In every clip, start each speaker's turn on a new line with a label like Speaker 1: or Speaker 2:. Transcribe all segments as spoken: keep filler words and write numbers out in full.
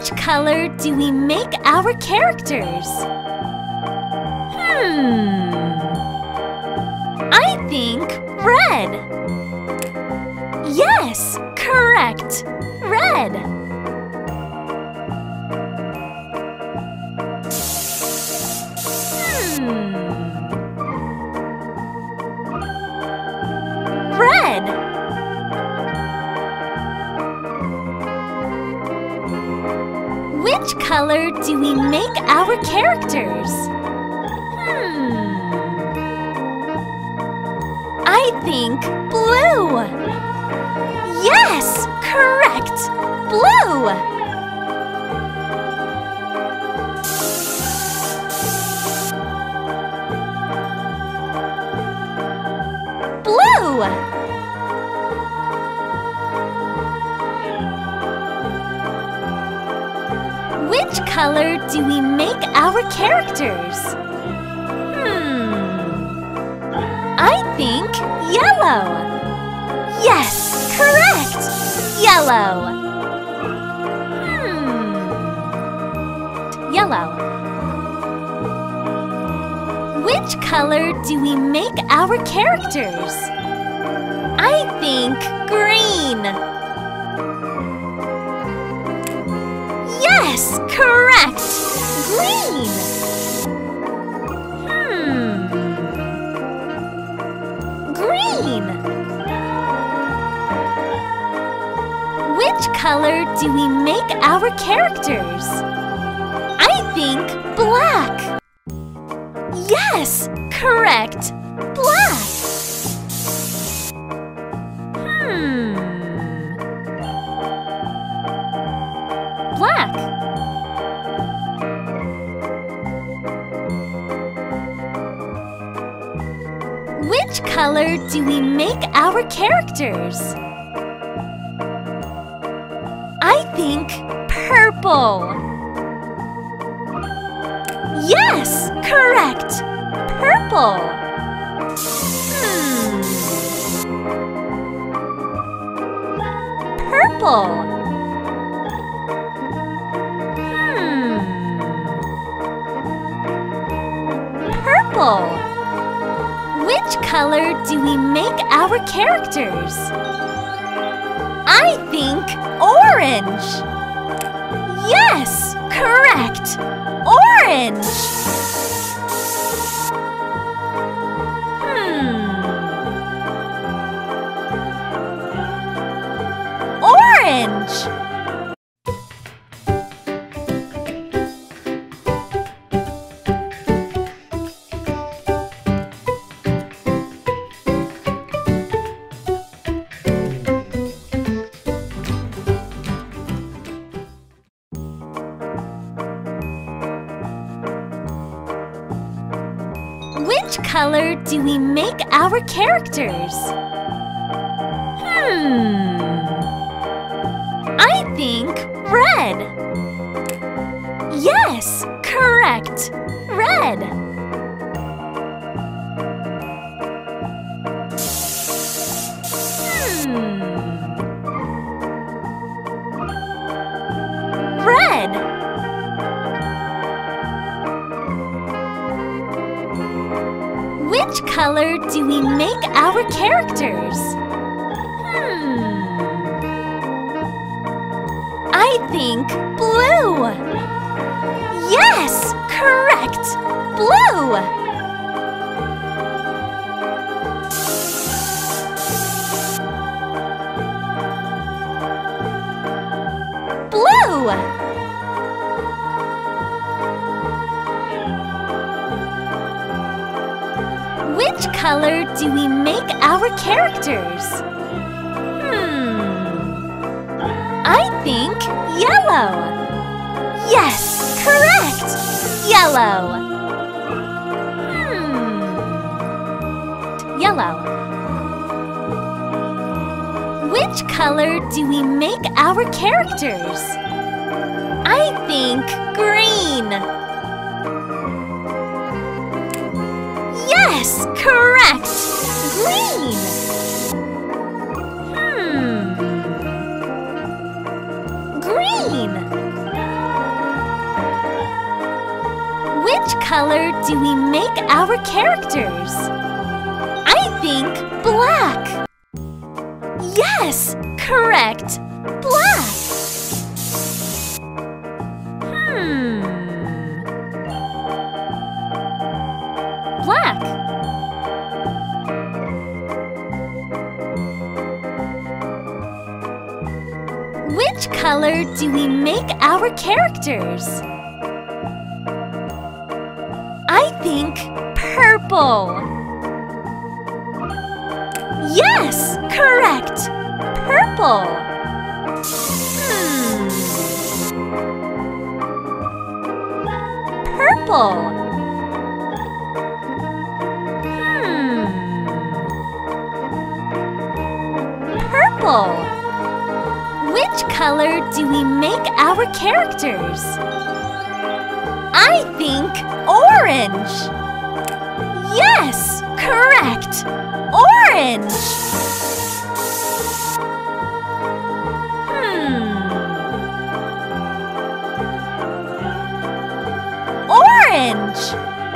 Speaker 1: Which color do we make our characters? Hmm. I think red. Yes, correct. Red. Hmm. Red. Which color do we make our characters? Hmm. I think blue. Yes, correct. Blue. Blue. Which color do we make our characters? Hmm. I think yellow. Yes, correct. Yellow. Hmm. Yellow. Which color do we make our characters? I think green. Yes, correct. Green. Hmm. Green. Which color do we make our characters? I think black. Yes, correct. Black. Hmm. Black. Which color do we make our characters? I think purple. Yes, correct. Purple. Hmm. Purple. Hmm. Purple. Which color do we make our characters? I think orange. Yes, correct. Orange. Hmm. Orange. Which color do we make our characters? Hmm. I think red. Yes, correct. Red. Hmm. Red. Which color do we make our characters? Hmm. I think blue. Yes, correct. Blue. Blue. Which color do we make our characters? Hmm. I think yellow. Yes, correct. Yellow. Hmm. Yellow. Which color do we make our characters? I think green. Yes, correct. Green. Hmm. Green. color do we make our characters? I think black. Yes, correct. Black. Hmm. Black. Which color do we make our characters? I think purple. Yes, correct. Purple. Hmm. Purple. Hmm. Purple. Which color do we make our characters? I think orange. Yes, correct. Orange. Hmm. Orange.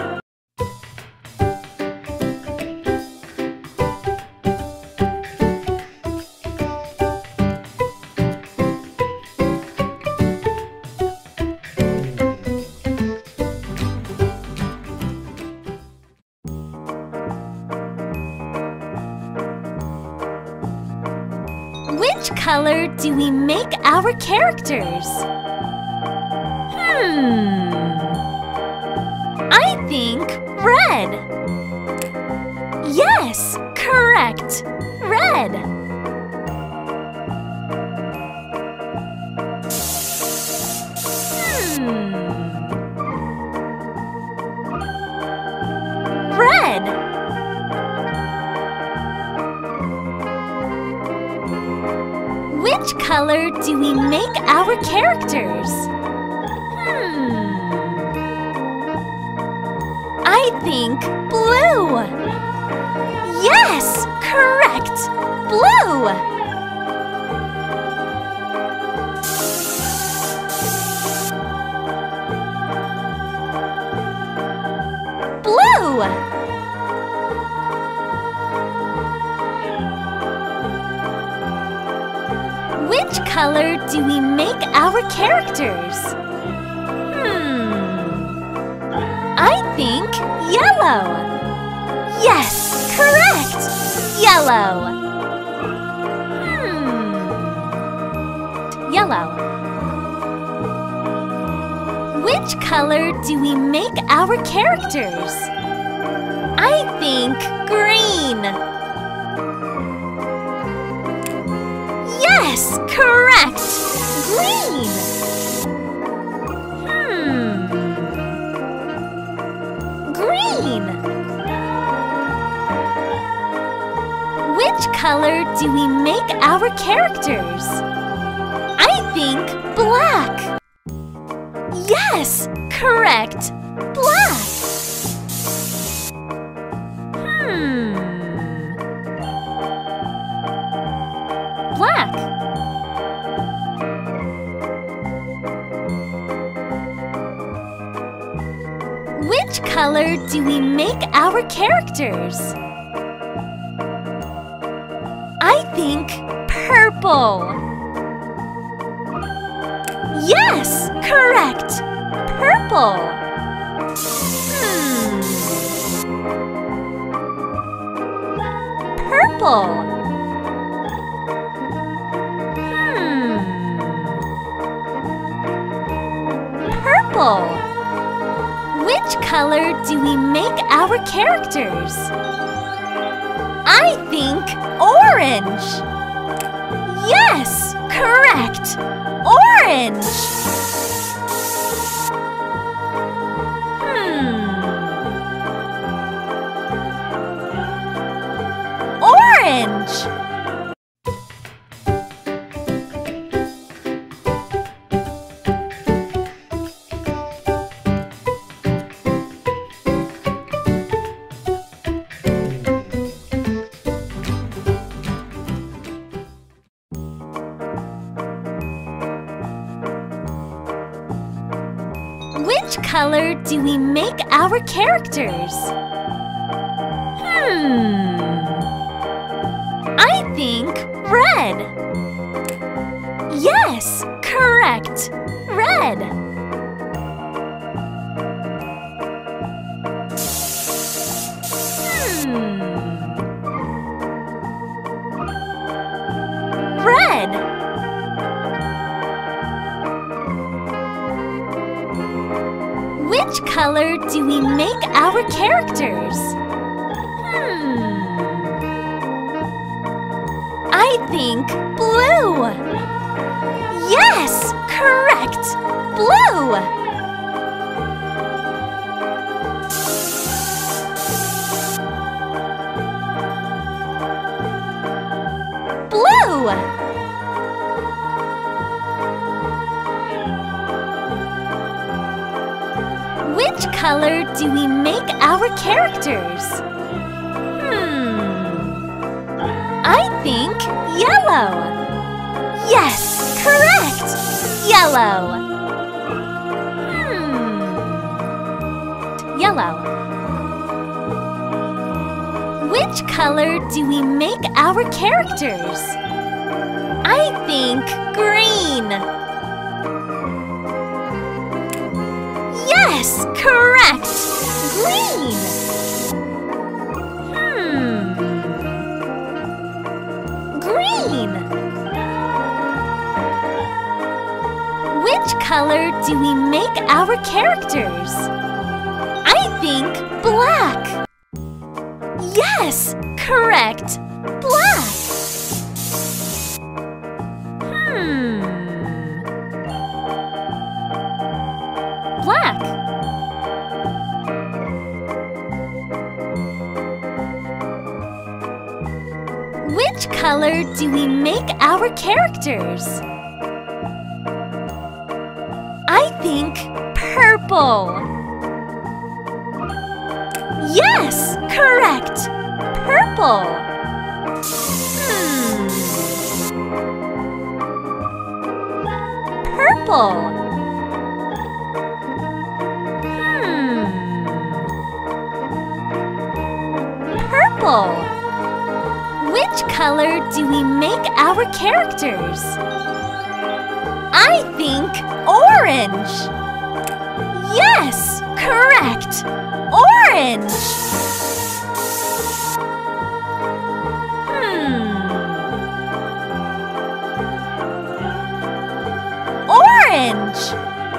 Speaker 1: Which color do we make our characters? Hmm. I think red. Yes, correct. Red. Hmm. Red. Which color do we make our characters? Hmm. I think blue. Yes, correct. Blue. Blue. Which color do we make our characters? Hmm. I think yellow. Yes, correct. Yellow. Hmm. Yellow. Which color do we make our characters? I think green. Yes, correct! Green! Hmm. Green! Which color do we make our characters? I think black. Yes, correct! Black! Hmm. Black. Which color do we make our characters? I think purple. Yes, correct. Purple. Hmm. Purple. Purple. Which color do we make our characters? I think orange. Yes, correct. Orange. Hmm. Orange. Which color do we make our characters? Hmm. I think red. Yes, correct. Red. Hmm. Red. Which color do we make our characters? Hmm. I think blue. Yes, correct. Blue. Blue. Which color do we make our characters? Hmm. I think yellow. Yes, correct. Yellow. Hmm. Yellow. Which color do we make our characters? I think green. Yes, correct. Green. Hmm. Green. Which color do we make our characters? I think black. Yes, correct. Black. Hmm. Black. Which color do we make our characters? I think purple. Yes, correct. Purple. Hmm. Purple. Hmm. Purple. Which color do we make our characters? I think orange. Yes, correct. Orange. Hmm. Orange.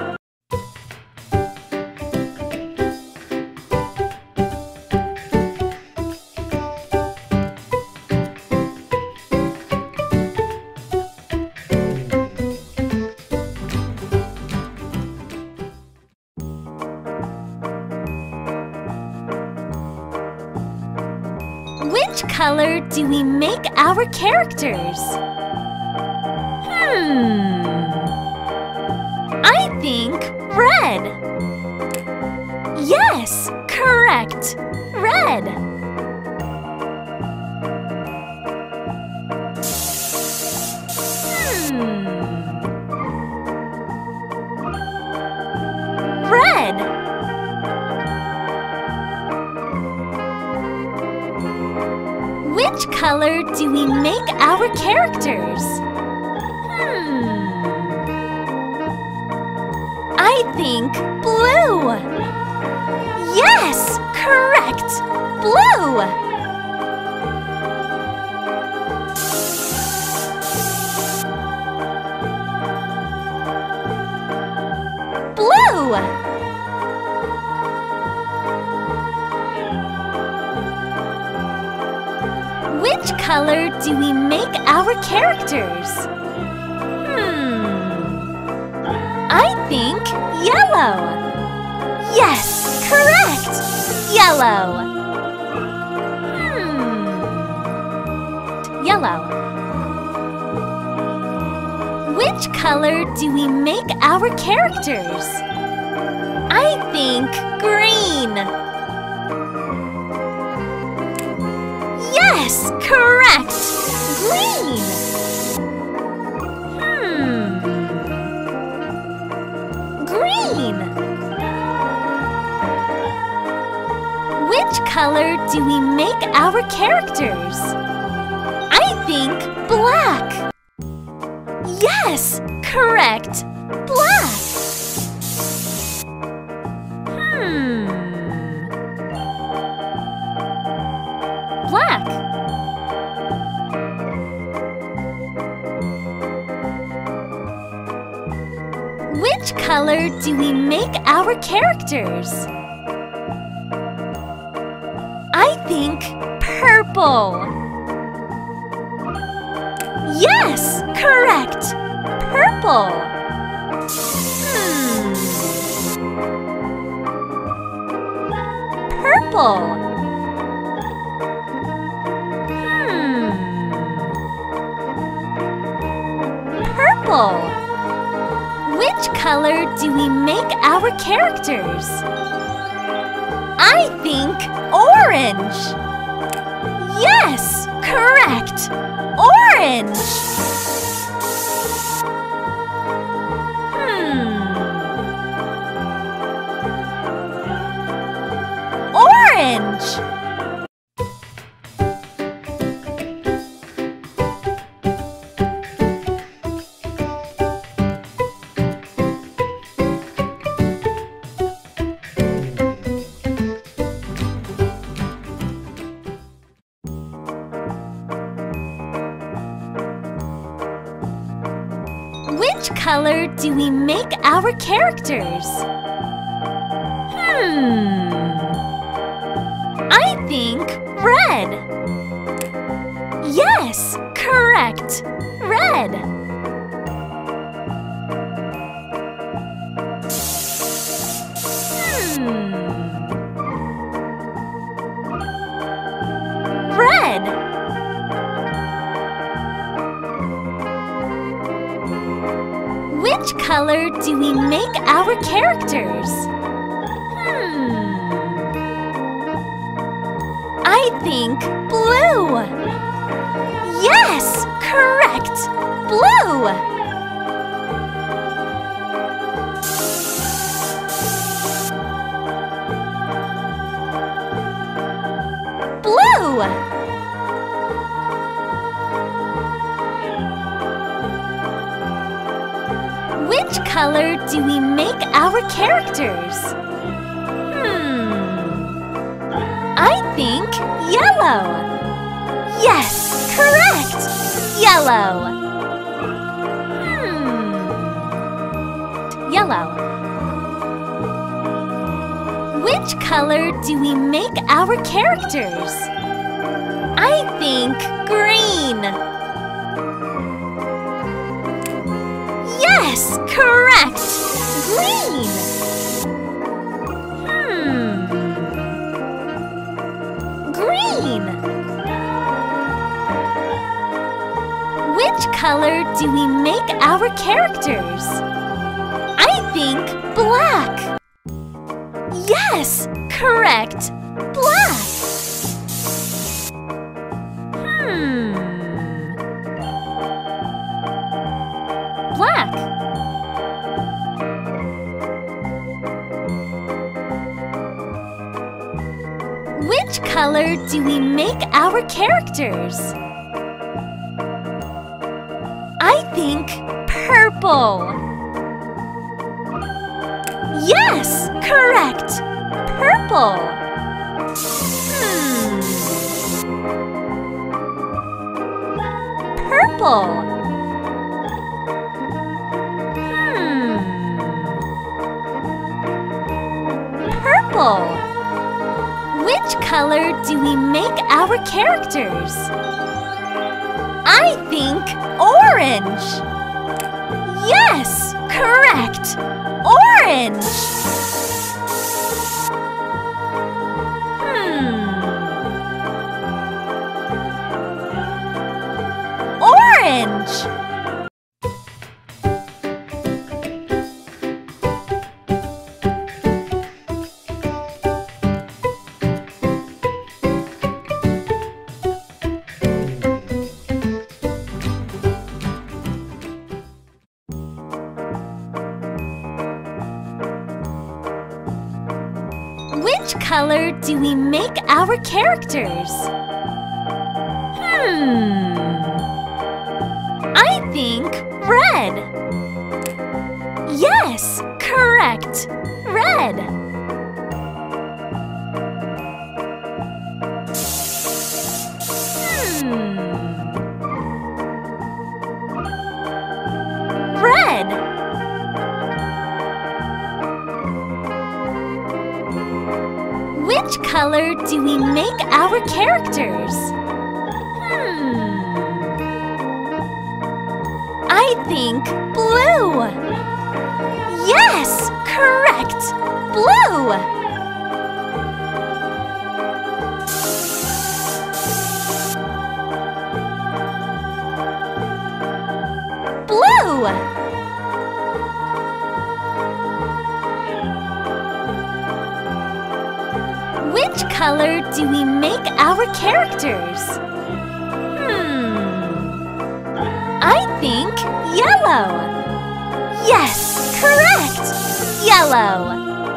Speaker 1: Which color do we make our characters? Hmm. I think red. Yes, correct. Red. Hmm. Red. Which color do we make our characters? Hmm. I think blue. Yes, correct. Blue. Blue. Which color do we make our characters? Hmm. I think yellow. Yes, correct. Yellow. Hmm. Yellow. Which color do we make our characters? I think green. Yes, correct. Green. Hmm. Green. color do we make our characters? I think black. Yes, correct. Black. Hmm. Black. Which color do we make our characters? I think purple. Yes, correct. Purple. Hmm. Purple. Hmm. Purple. Which color do we make our characters? I think orange. Yes, correct. Orange. Hmm. Orange. Which color do we make our characters? Hmm. I think red. Yes, correct. Red. Hmm. Red. Which color do we make our characters? Hmm. I think blue. Yes, correct. Blue. Blue. Which color do we make our characters? Hmm. I think yellow. Yes, correct. Yellow. Hmm. Yellow. Which color do we make our characters? I think green. Yes, correct! Green! Hmm. Green! Which color do we make our characters? I think black. Yes, correct! Black! Hmm. Black. Which color do we make our characters? I think purple. Yes, correct. Purple. Hmm. Purple. Purple. Which color do we make our characters? I think orange. Yes, correct. Orange. Hmm. Orange. Which color do we make our characters? Hmm. I think red. Yes, correct. Red. Hmm. Red. Which color do we make our characters? Hmm. I think blue. Yes, correct. Blue. Blue. Which color do we make our characters? Hmm. I think yellow. Yes, correct. Yellow.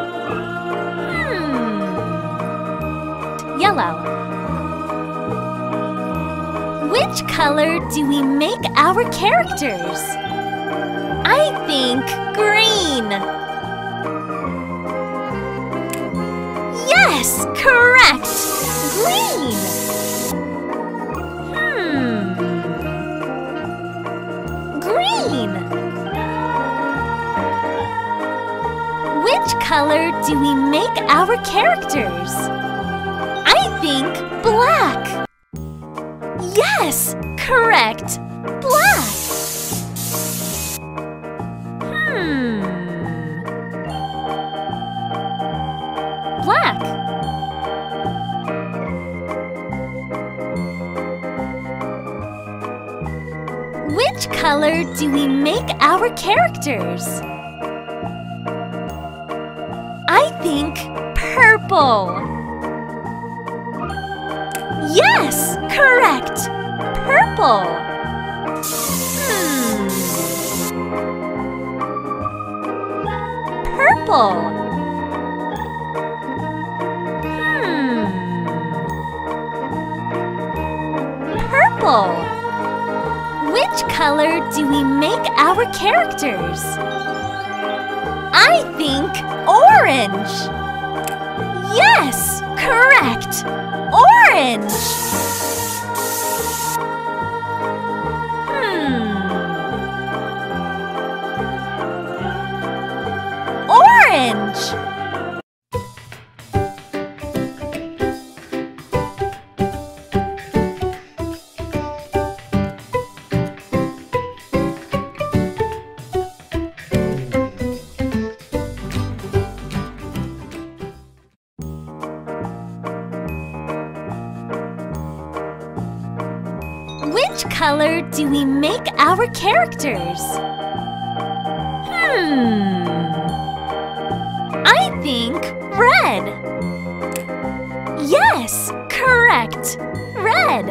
Speaker 1: Hmm. Yellow. Which color do we make our characters? I think green. Yes, correct. Green. Hmm. Green. Which color do we make our characters? I think black. Yes, correct. Black. Hmm. Black. Which color do we make our characters? I think purple. Yes, correct. Purple. Hmm. Purple. Hmm. Purple. Which color do we make our characters? I think orange. Yes, correct. Orange. Hmm. Orange. Which color do we make our characters? Hmm. I think red. Yes, correct. Red.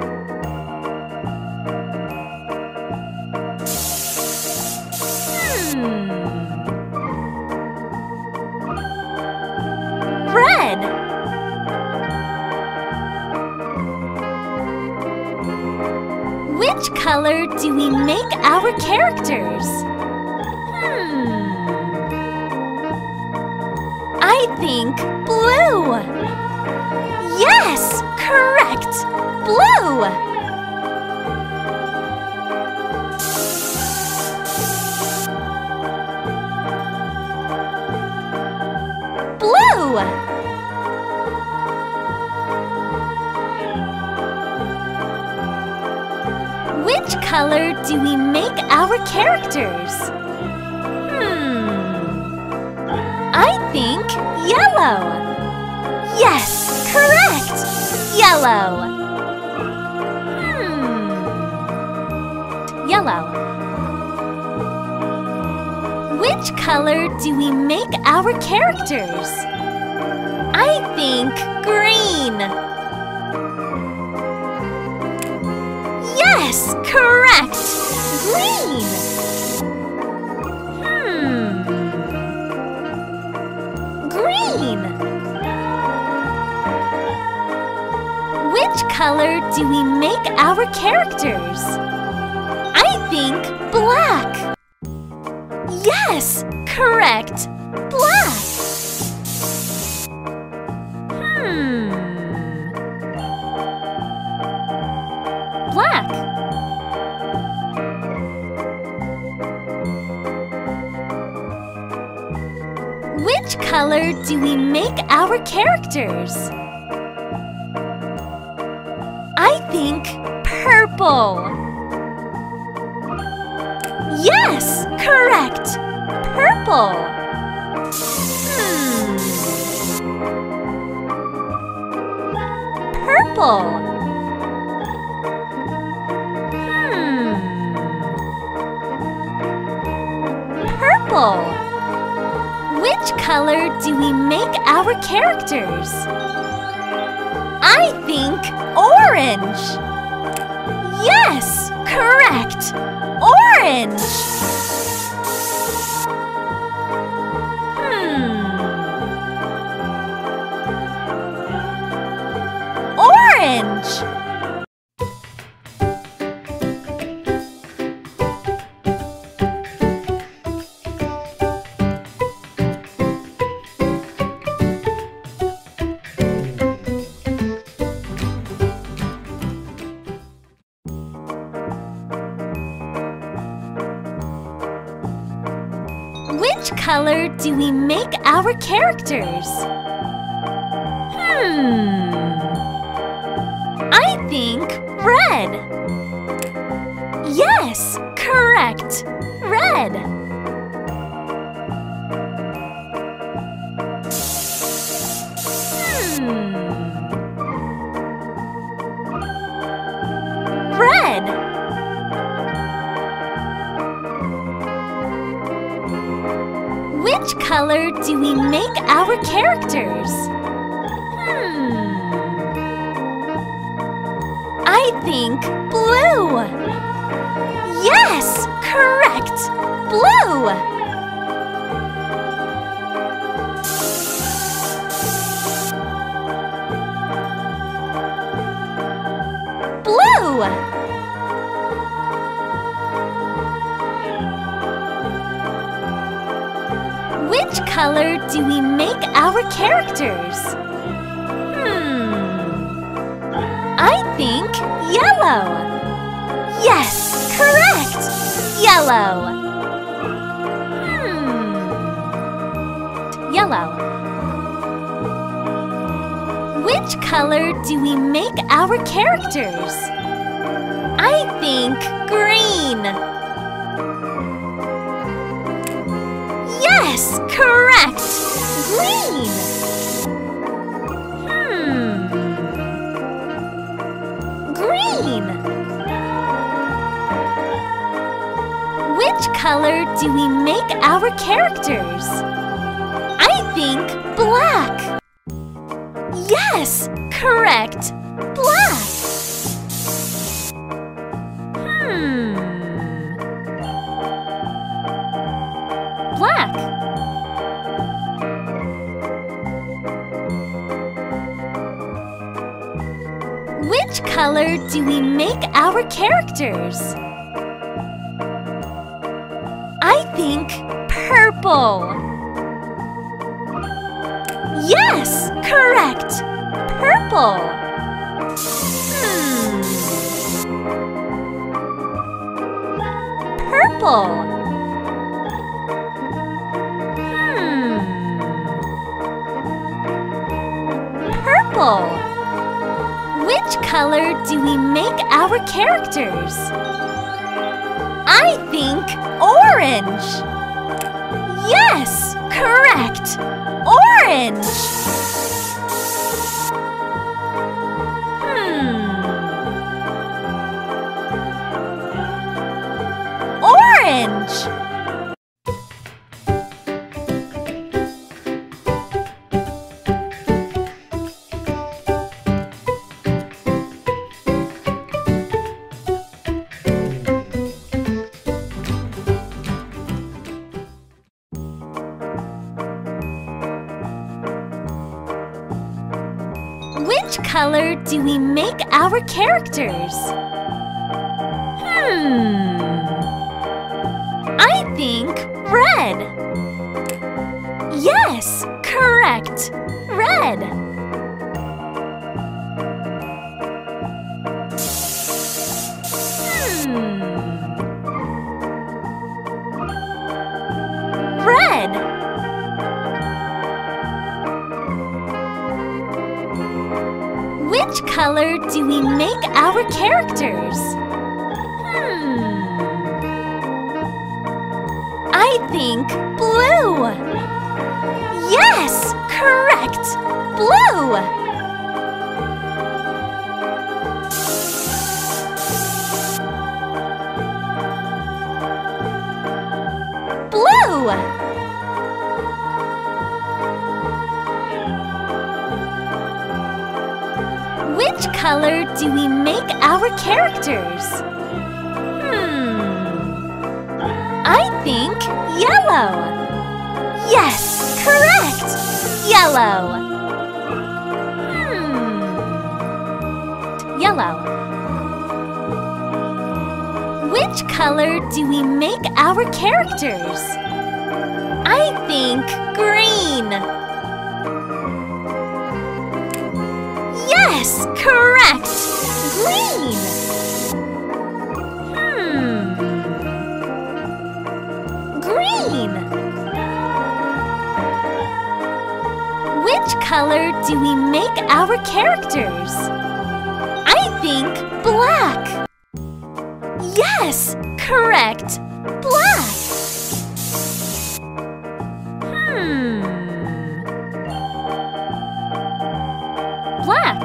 Speaker 1: Hmm. Red. Which color do we make our characters? Hmm. I think blue. Yes, correct. Blue. Blue. Which color do we make our characters? Hmm. I think yellow. Yes, correct. Yellow. Hmm. Yellow. Which color do we make our characters? I think green. Yes, correct. Green. Hmm. Green. color do we make our characters? I think black. Yes, correct. Black. Hmm. Black. Which color do we make our characters? I think purple. Yes, correct. Purple. Hmm. Purple. Hmm. Purple. Which color do we make our characters? I think orange. Yes, correct. Orange. Hmm. Orange. Which color do we make our characters? Hmm. I think red. Yes, correct. Red. Hmm. Red. Which color do we make our characters? Hmm. I think blue. Yes, correct. Blue. Blue. Which color do we make our characters? Hmm. I think yellow. Yes, correct. Yellow. Hmm. Yellow. Which color do we make our characters? I think green. Yes, correct! Green! Hmm... Green! Which color do we make our characters? I think black! Yes, correct! Black! Hmm... Black. Which color do we make our characters? I think purple. Yes, correct. Purple. Hmm. Purple. Purple. Which color do we make our characters? I think orange. Yes, correct. Orange. Hmm. Orange. Which color do we make our characters? Hmm. I think red. Yes, correct. Red. Hmm. Red. Which color do we make our characters? Hmm. I think blue. Yes, correct. Blue. Blue. Which color do we make our characters? Hmm. I think yellow. Yes, correct. Yellow. Hmm. Yellow. Which color do we make our characters? I think green. Yes, correct. Green. Hmm. Green. Which color do we make our characters? I think black. Yes, correct. Black. Hmm. Black.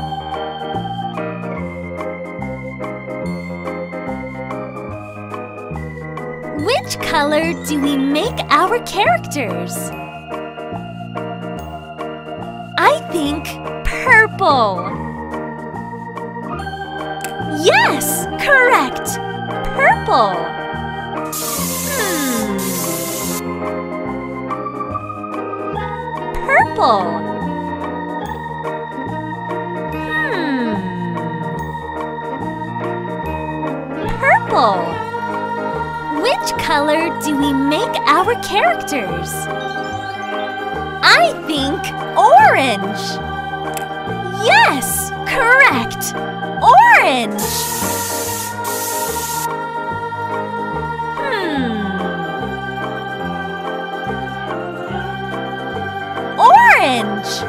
Speaker 1: Which color do we make our characters? I think purple. Yes, correct. Purple. Hmm. Purple. Hmm. Purple. Which color do we make our characters? I think orange. Yes, correct. Orange. Hmm. Orange.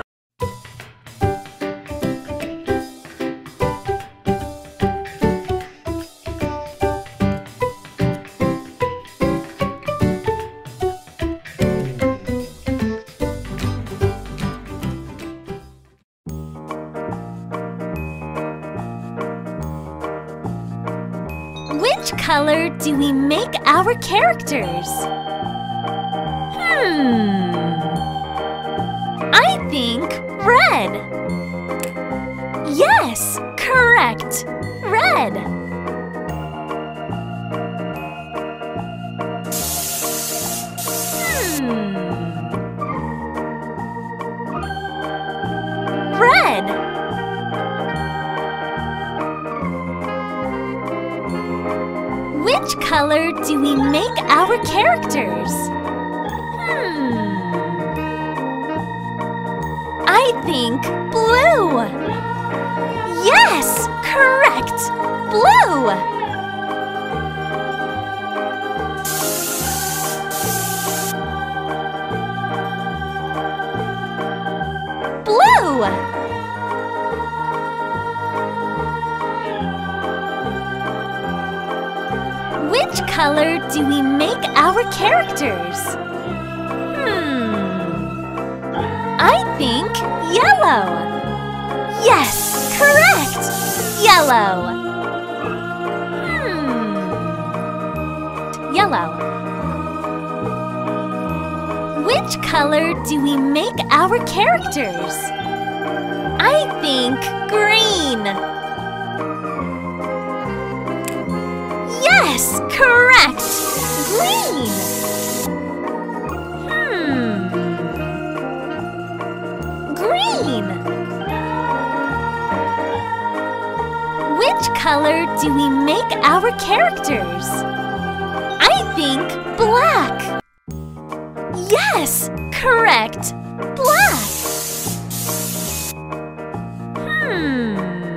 Speaker 1: Which color do we make our characters? Hmm. I think red. Yes, correct. Red. Hmm. Red. Which color do we make our characters? Hmm. I think blue. Yes, correct. Blue. Blue. Which color do we make our characters? Hmm. I think yellow. Yes, correct. Yellow. Hmm. Yellow. Which color do we make our characters? I think green. Yes, correct. Green. Hmm. Green. color do we make our characters? I think black. Yes, correct. Black. Hmm.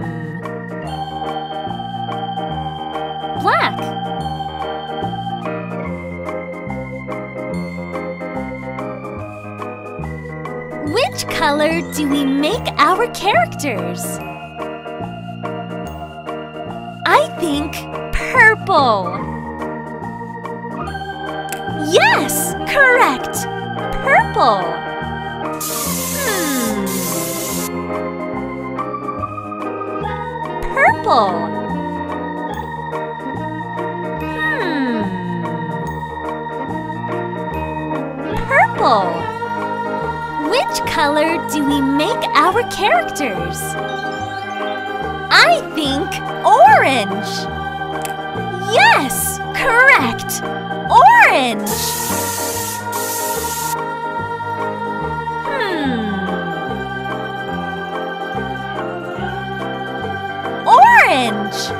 Speaker 1: Black. Which color do we make our characters? I think purple. Yes, correct. Purple. Hmm. Purple. Hmm. Purple. Which color do we make our characters? I think orange. Yes, correct. Orange. Hmm. Orange.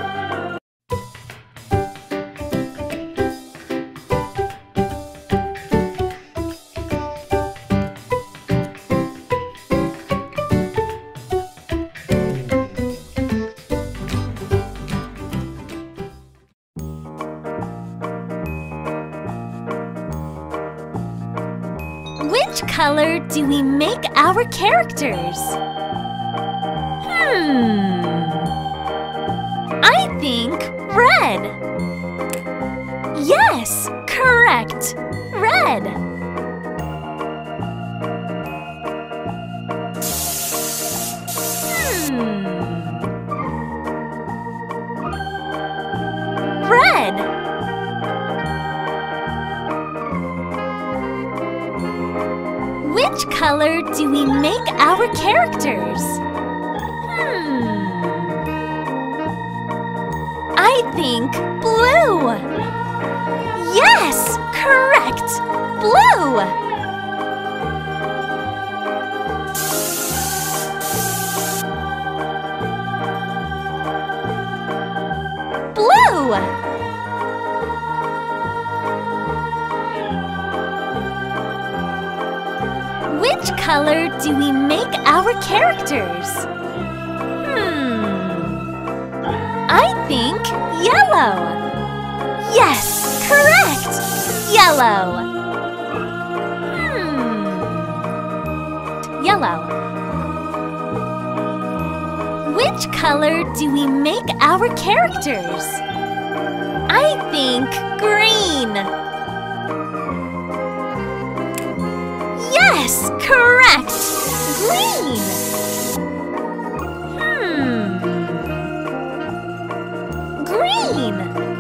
Speaker 1: Which color do we make our characters? Hmm. I think red. Yes, correct. Red. Hmm. Red. Which color do we make our characters? Hmm. I think blue. Yes, correct. Blue. Blue. Which color do we make our characters? Hmm. I think yellow. Yes, correct. Yellow. Hmm. Yellow. Which color do we make our characters? I think green. Yes, correct! Green! Hmm. Green!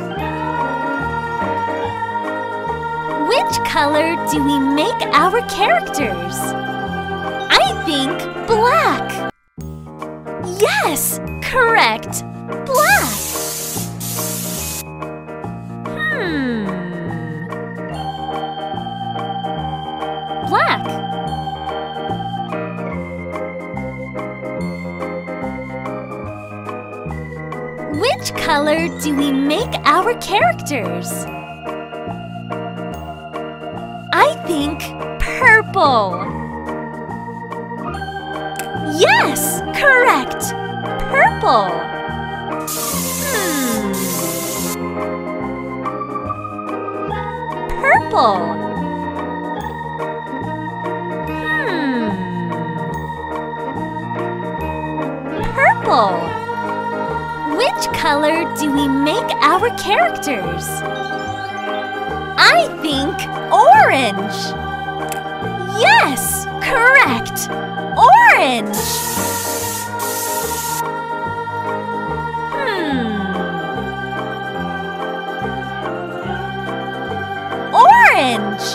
Speaker 1: Which color do we make our characters? I think black. Yes, correct! Black! Hmm. Black. Which color do we make our characters? I think purple. Yes, correct. Purple. Hmm. Purple. Purple. Which color do we make our characters? I think orange. Yes, correct. Orange. Hmm. Orange.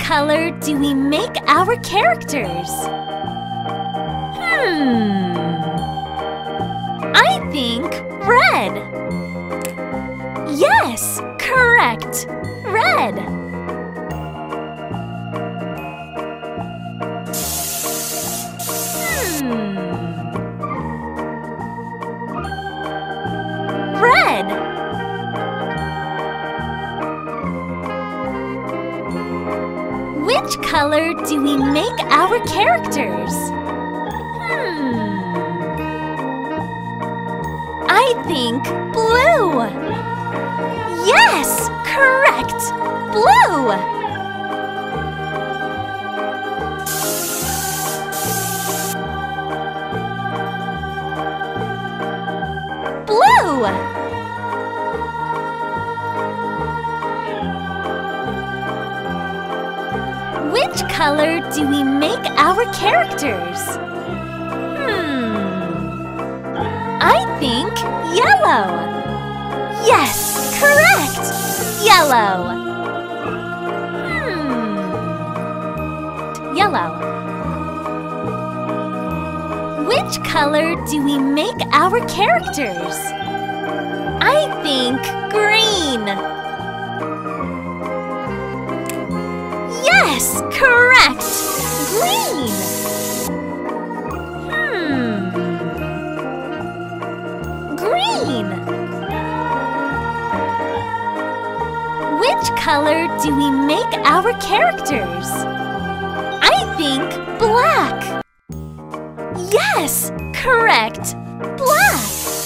Speaker 1: color do we make our characters? Hmm. I think red. Yes, correct. Red. Hmm. Red. Which color do we make our characters? Hmm. I think blue. Yes, correct. Blue. Blue. Which color do we make our characters? Hmm. I think yellow. Yes, correct. Yellow. Hmm. Yellow. Which color do we make our characters? I think green. Yes, correct. Green. Hmm. Green. Which color do we make our characters? I think black. Yes, correct. Black.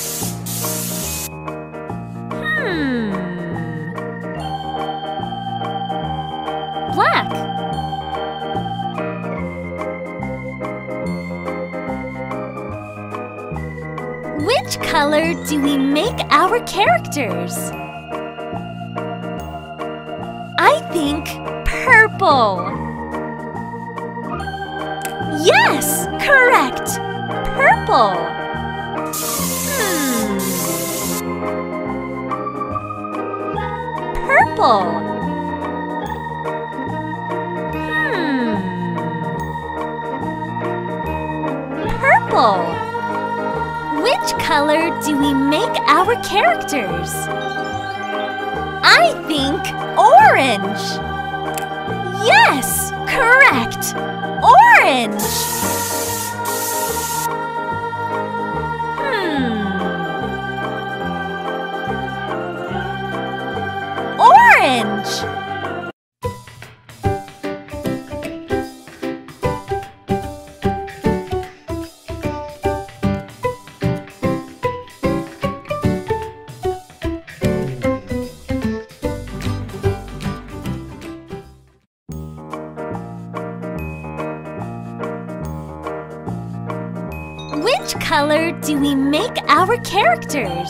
Speaker 1: Hmm. Black. Which color do we make our characters? I think purple. Yes, correct. Purple. Hmm. Purple. Hmm. Purple. Which color do we make our characters? I think orange. Yes, correct. Orange. Hmm. Orange. Which color do we make our characters?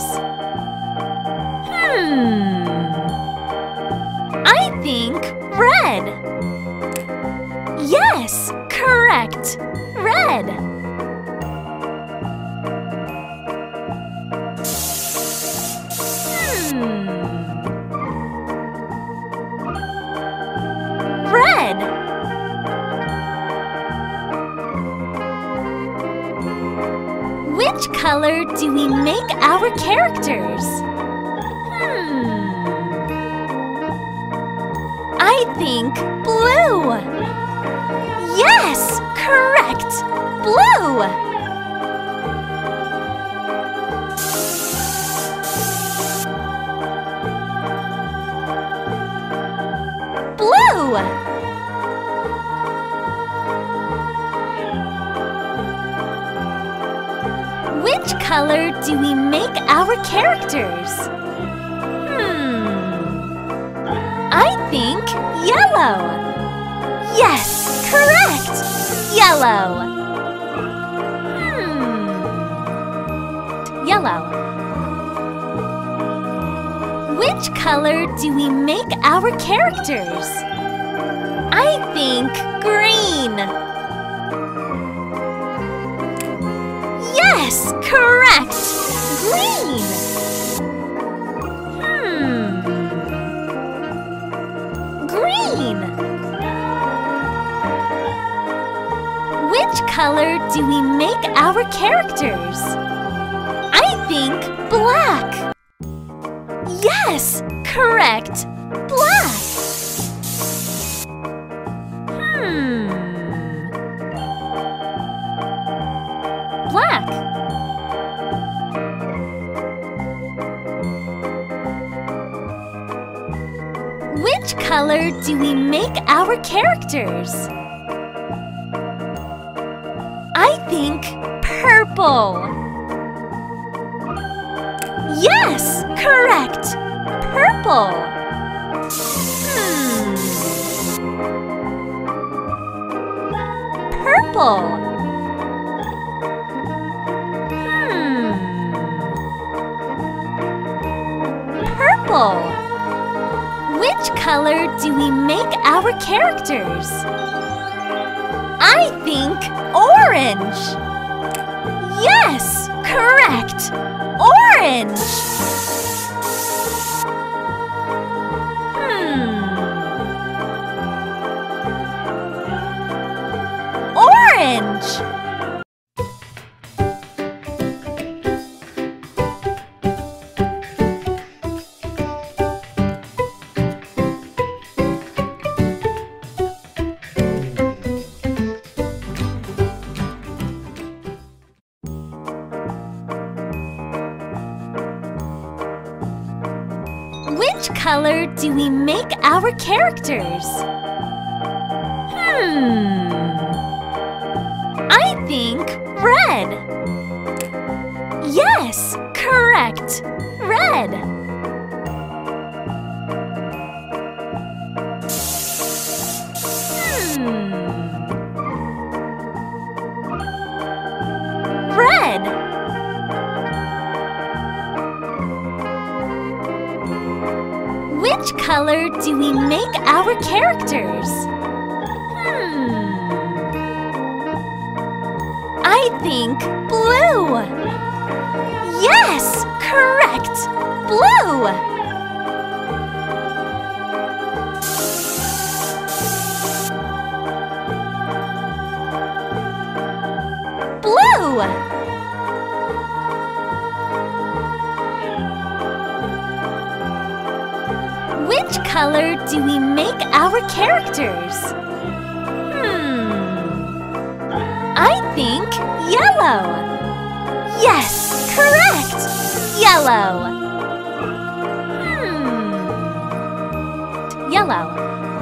Speaker 1: Hmm. I think red. Yes, correct. Red. Hmm. Red. Which color do we make our characters? Hmm. I think blue. Yes, correct. Blue. Blue. Which color do we make our characters? Hmm. I think yellow. Yes, correct. Yellow. Hmm. Yellow. Which color do we make our characters? I think green. Yes, correct. Green. Hmm. Green. Which color do we make our characters? I think black. Yes, correct. Black. Hmm. Black. Which color do we make our characters? I think purple. Yes, correct. Purple. Hmm. Purple. Hmm. Purple. Which color do we make our characters? I think orange. Yes, correct. Orange. Hmm. Orange. Which color do we make our characters? Hmm. I think red. Yes, correct. Red. Hmm. Red. Which color do we make our characters? Hmm. I think blue. Yes, correct. Blue. Blue. Which color do we make our characters? Hmm. I think yellow. Yes, correct. Yellow. Hmm. Yellow.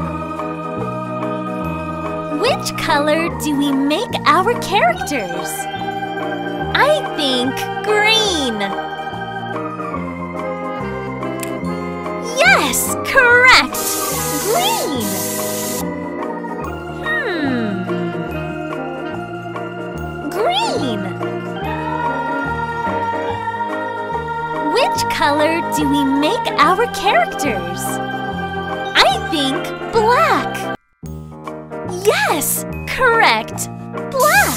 Speaker 1: Which color do we make our characters? I think green. Yes, correct! Green! Hmm. Green! Which color do we make our characters? I think black. Yes, correct! Black!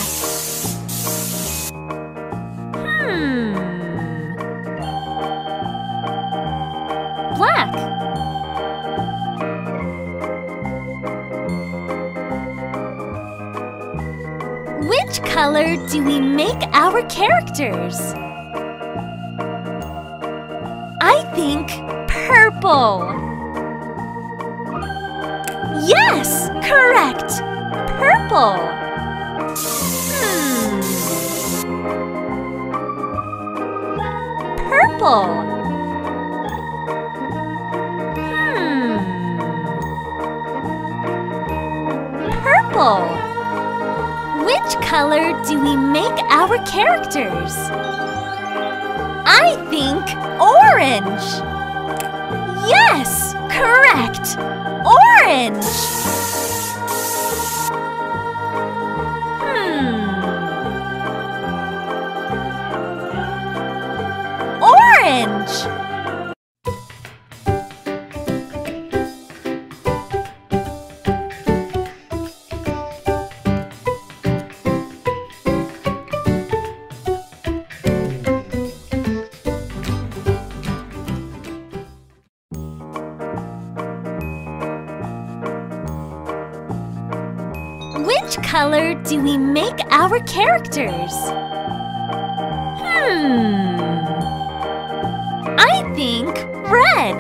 Speaker 1: Hmm. Black. Which color do we make our characters? I think purple. Yes, correct. Purple. Hmm. Purple. Purple. Which color do we make our characters? I think orange. Yes, correct. Orange. Hmm. Orange. color do we make our characters? Hmm. I think red.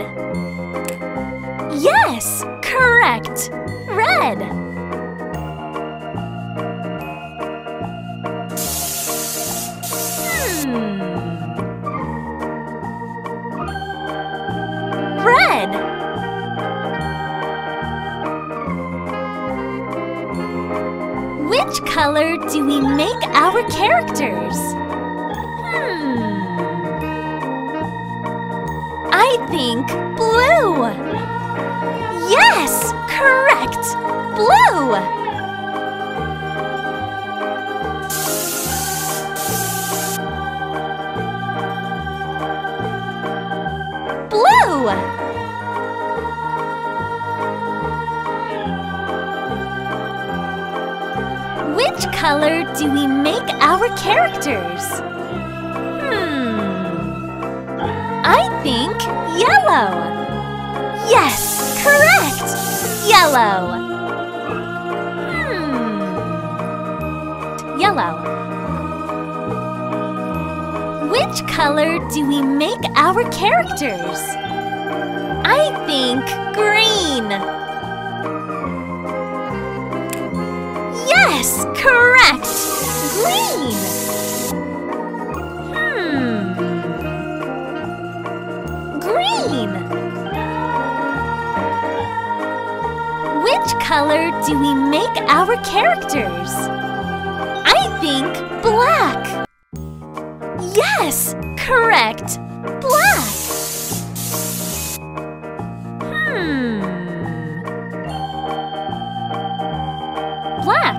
Speaker 1: Yes, correct. Red. Hmm. Red. Which color do we make our characters? Hmm. I think blue. Yes, correct. Blue. Blue. Which color do we make our characters? Hmm. I think yellow. Yes, correct. Yellow. Hmm. Yellow. Which color do we make our characters? I think green. Yes, correct. Green. Hmm. Green. Which color do we make our characters? I think black. Yes, correct. Black. Hmm. Black.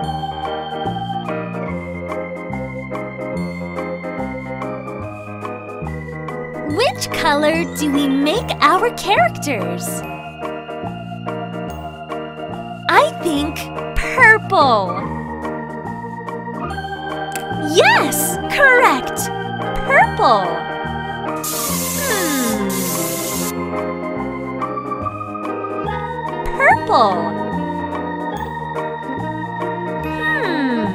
Speaker 1: Which color do we make our characters? I think purple. Yes, correct. Purple. Hmm. Purple. Hmm.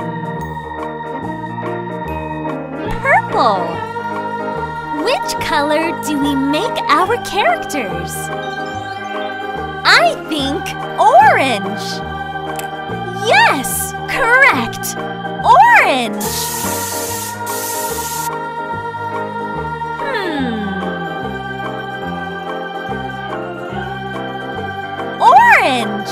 Speaker 1: Purple. Which color do we make our characters? I think orange. Yes, correct. Orange. Hmm. Orange.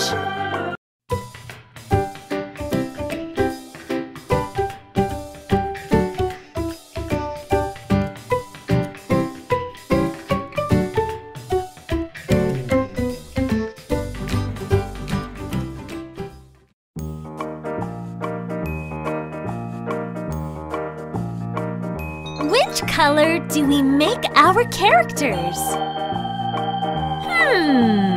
Speaker 1: Which color do we make our characters? Hmm.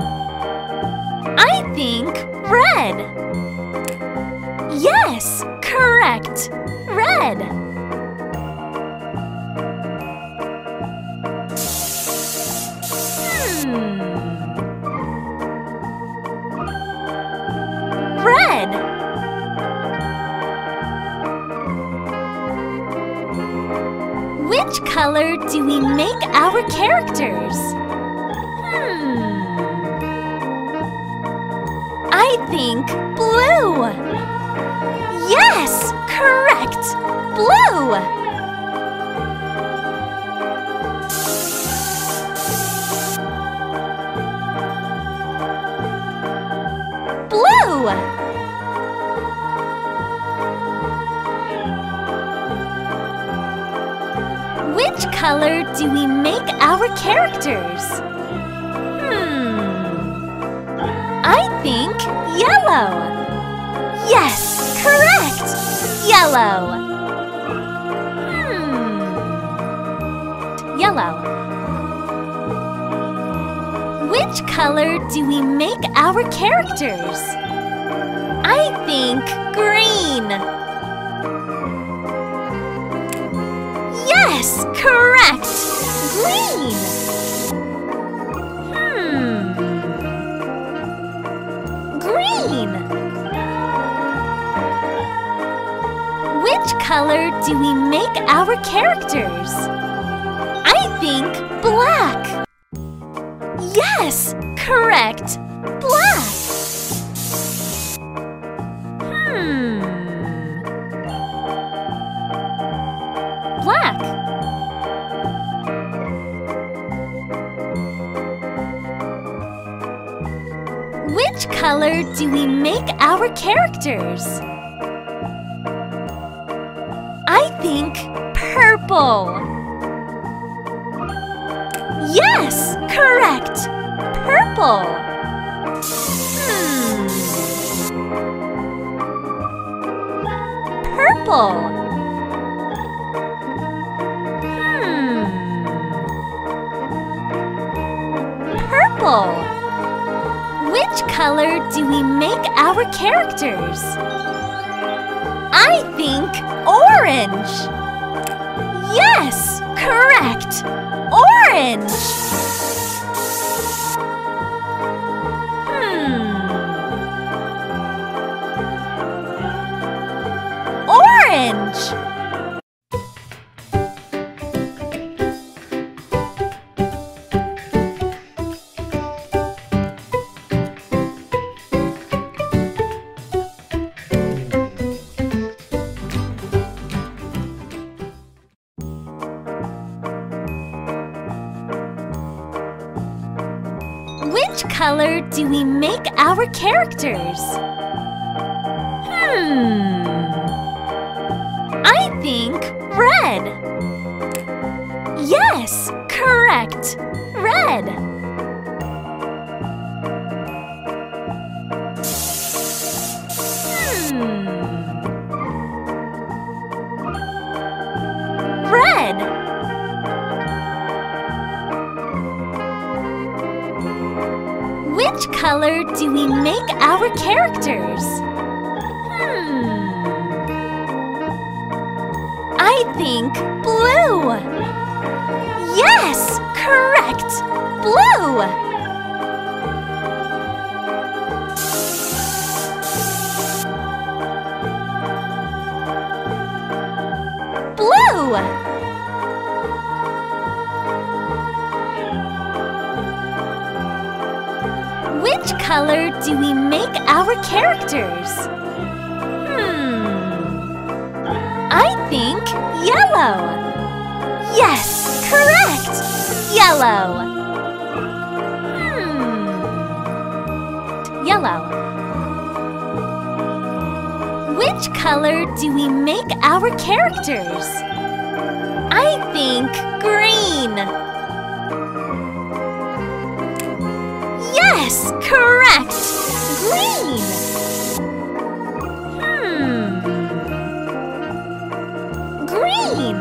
Speaker 1: I think red. Yes, correct. Red. Hmm. Red. Which color do we make our characters? Hmm. I think blue. Yes, correct. Blue. Blue. Which color do we make our characters? Hmm. I think yellow. Yes, correct. Yellow. Hmm. Yellow. Which color do we make our characters? I think green. Yes, correct. Green. Hmm. Green. Which color do we make our characters? I think black. Yes, correct. Black. Hmm. Black. Which color do we make our characters? I think purple. Yes, correct. Purple. Hmm. Purple. Hmm. Purple. Which color do we make our characters? I think orange. Yes, correct. Orange. Hmm. Orange. Which color do we make our characters? Hmm. I think red. Yes, correct. Red. Hmm. Red. Which color do we make our characters? Hmm. I think blue. Yes, correct. Blue. Blue. Which color do we make our characters? Hmm. I think yellow. Yes, correct. Yellow. Hmm. Yellow. Which color do we make our characters? I think green. Yes, correct! Green! Hmm. Green!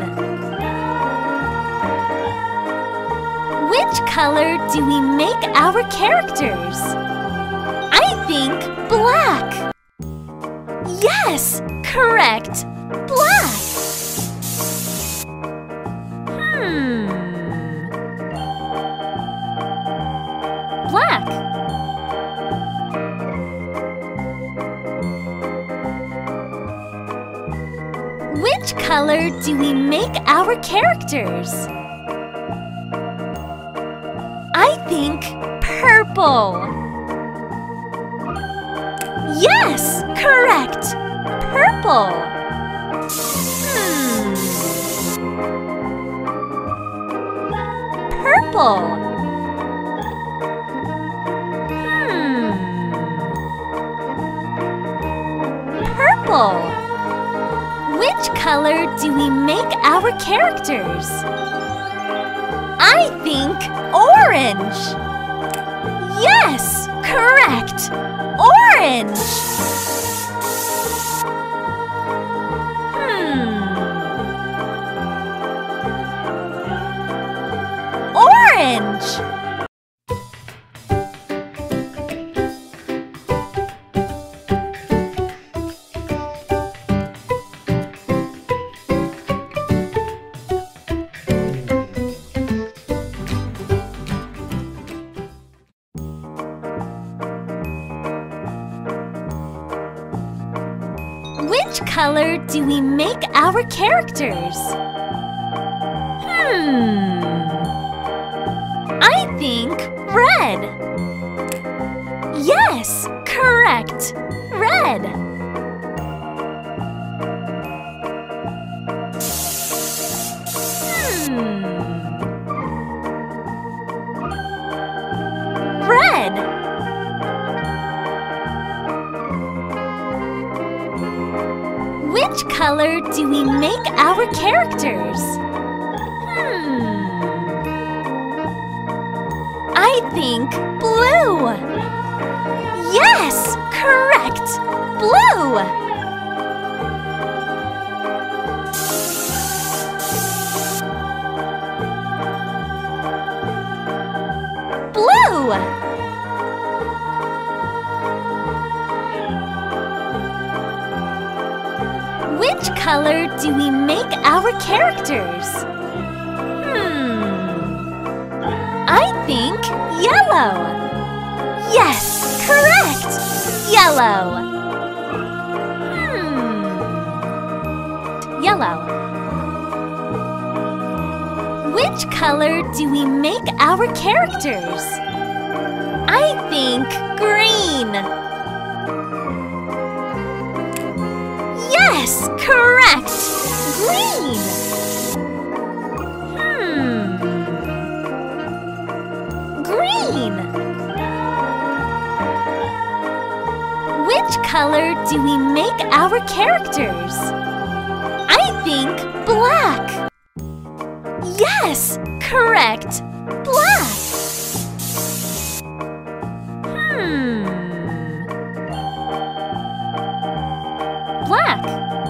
Speaker 1: Which color do we make our characters? I think black. Yes, correct! Black! Hmm. Black. Which color do we make our characters? I think purple. Yes, correct. Purple. Hmm. Purple. Purple. Which color do we make our characters? I think orange. Yes, correct. Orange. Hmm. Orange. Which color do we make our characters? Hmm. I think red. Yes, correct. Red. Hmm. Red. Which color do we make our characters? Hmm. I think blue. Yes, correct. Blue. Blue. Which color do we make our characters? Hmm. I think yellow. Yes, correct. Yellow. Hmm. Yellow. Which color do we make our characters? I think green. Yes, correct. Green. Hmm. Green. Which color do we make our characters? I think black. Yes, correct. Black. Hmm. Black.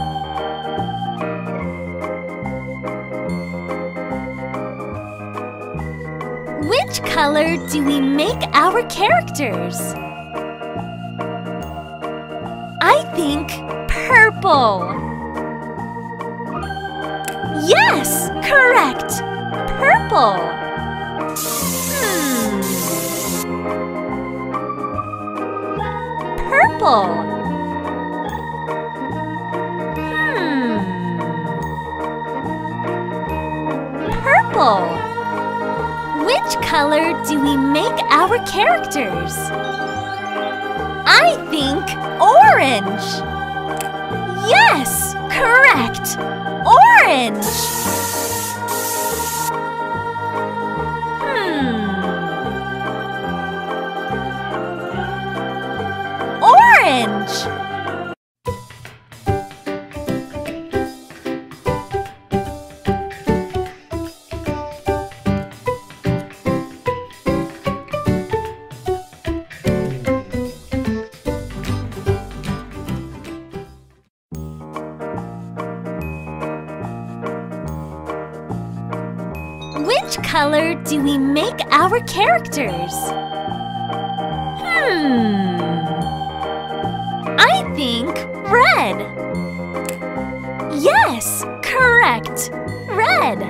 Speaker 1: Which color do we make our characters? I think purple. Yes, correct. Purple. Hmm. Purple. Hmm. Purple. Which color do we make our characters? I think orange. Yes, correct. Orange. Hmm. Orange. Which color do we make our characters? Hmm. I think red. Yes, correct. Red.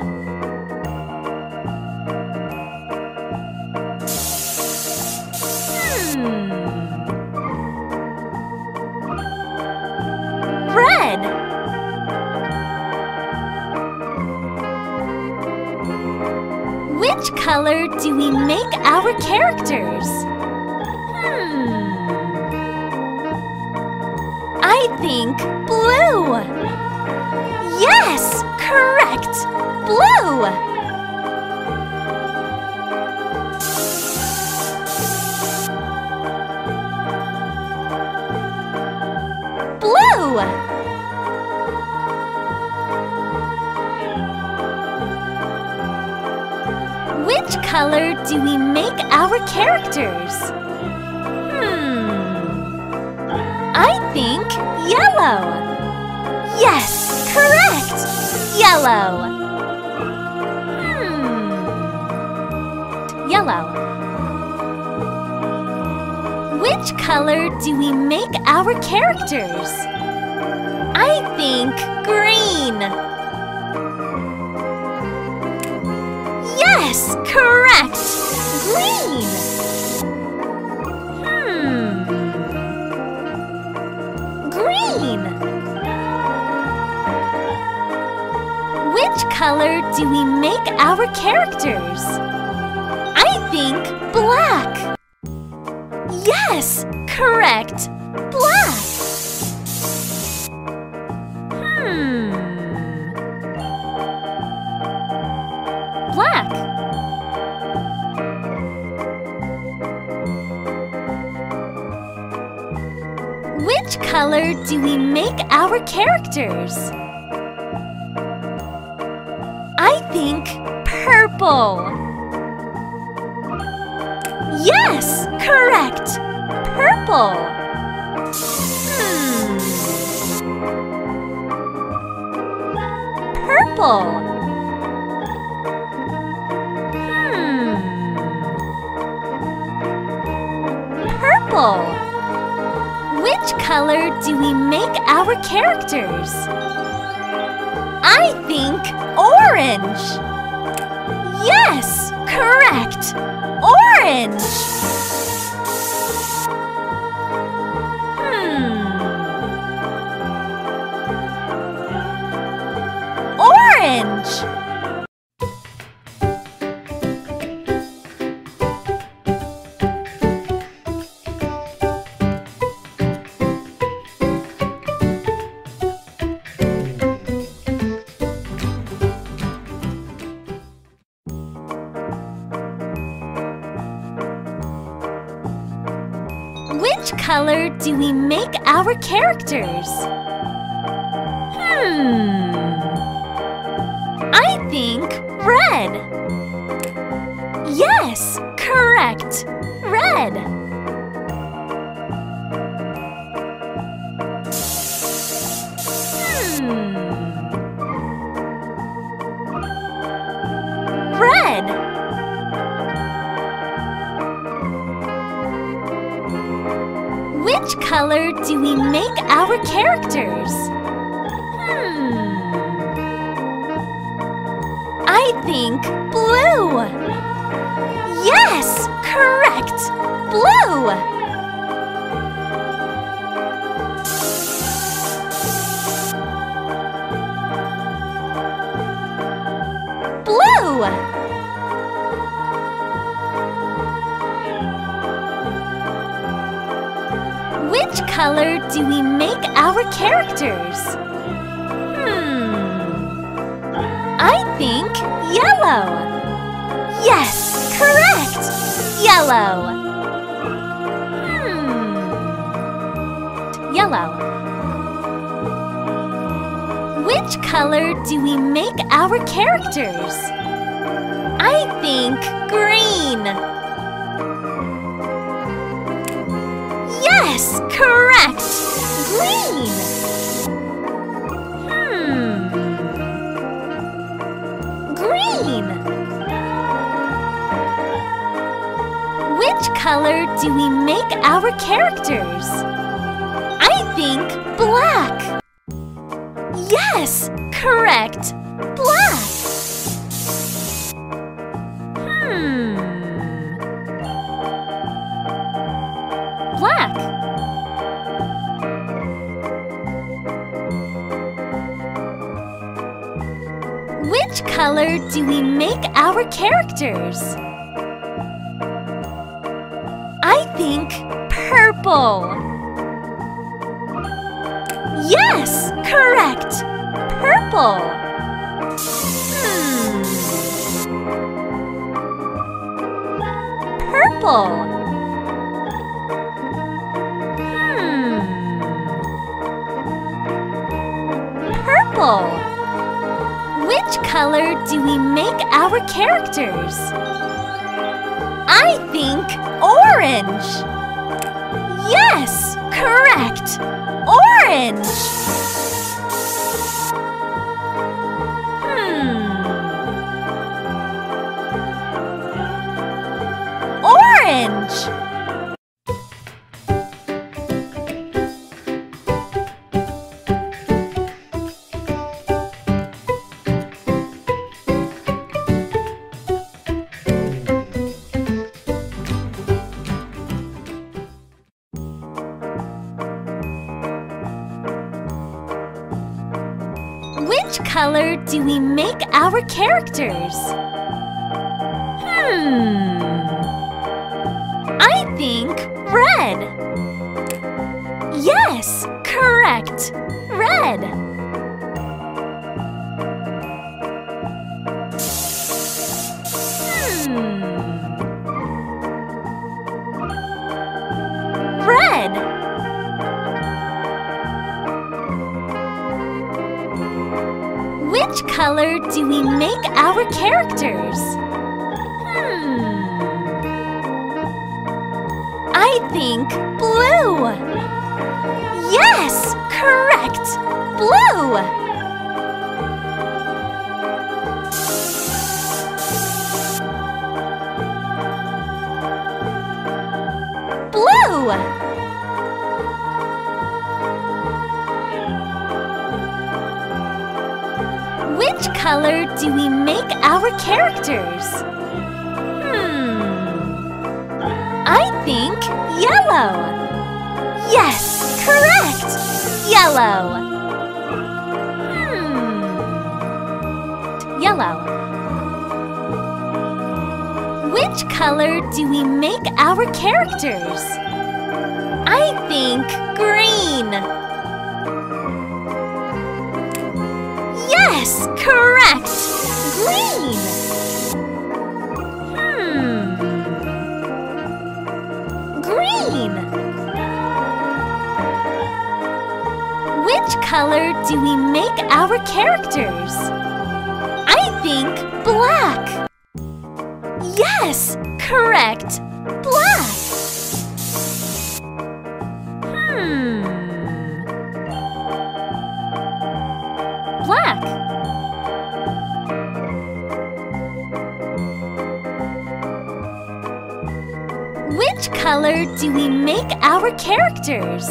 Speaker 1: Hmm. Red. Which color do we make our characters? Hmm. I think blue. Yes, correct. Blue. Blue. Which color do we make our characters? Hmm. I think yellow. Yes, correct. Yellow. Hmm. Yellow. Which color do we make our characters? I think green. Yes, correct. Green. Hmm. Green. Which color do we make our characters? I think black. Yes, correct. Black. Hmm. Black. Which color do we make our characters? I think purple. Yes, correct. Purple. Hmm. Purple. Hmm. Purple. Which color do we make our characters? I think orange. Yes, correct. Orange. Hmm. Orange. Which color do we make our characters? Hmm. I think red. Yes, correct. Red. Hmm. Red. Which color do we make our characters? Hmm. I think blue. Yes, correct. Blue. Blue. Which color do we make our characters? Hmm. I think yellow. Yes, correct. Yellow. Hmm. Yellow. Which color do we make our characters? I think green. Yes, correct! Green! Hmm... Green! Which color do we make our characters? I think black! Yes, correct! Black! Hmm... Black. Which color do we make our characters? I think purple. Yes, correct. Purple. Hmm. Purple. Purple. Which color do we make our characters? I think orange. Yes, correct. Orange. Hmm. Orange. Which color do we make our characters? Hmm. I think red. Yes, correct. Red. Hmm. Red. Which color do we make our characters? Hmm. I think blue. Yes, correct. Blue. Blue. Which color do we make our characters? Hmm. I think yellow. Yes, correct. Yellow. Hmm. Yellow. Which color do we make our characters? I think green. Yes, correct. Green. Hmm. Green. Which color do we make our characters? I think black. Yes, correct. Black. Hmm. Black. Which color do we make our characters?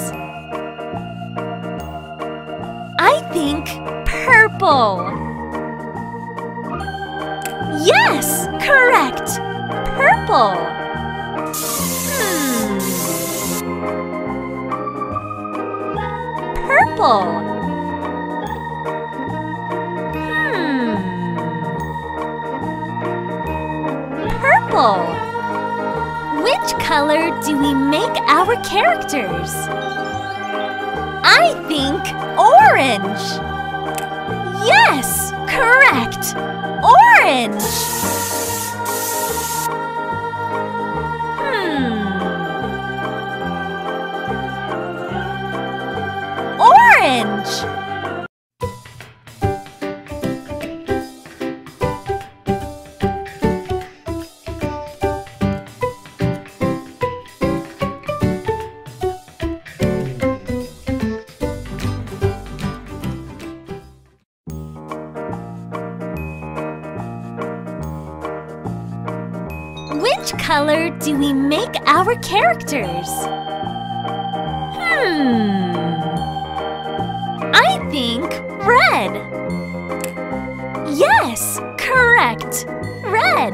Speaker 1: I think purple. Yes, correct. Purple. Hmm. Purple. Hmm. Purple. Which color do we make our characters? I think orange. Yes, correct. Orange. Hmm. Orange. Which color do we make our characters? Hmm. I think red. Yes, correct. Red.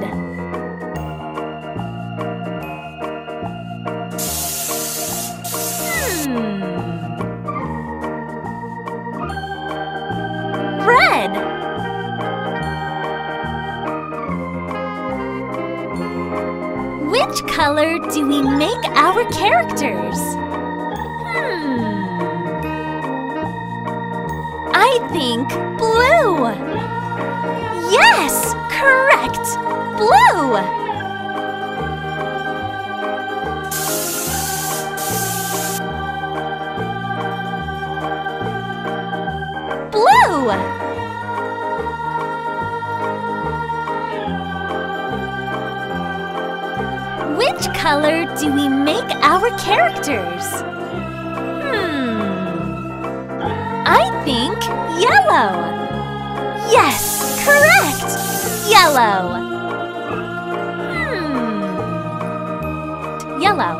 Speaker 1: Hmm. Red. Which color do we make our characters? Hmm. I think blue. Yes, correct. Blue. Blue. Which color do we make our characters? Hmm. I think yellow. Yes, correct. Yellow. Hmm. Yellow.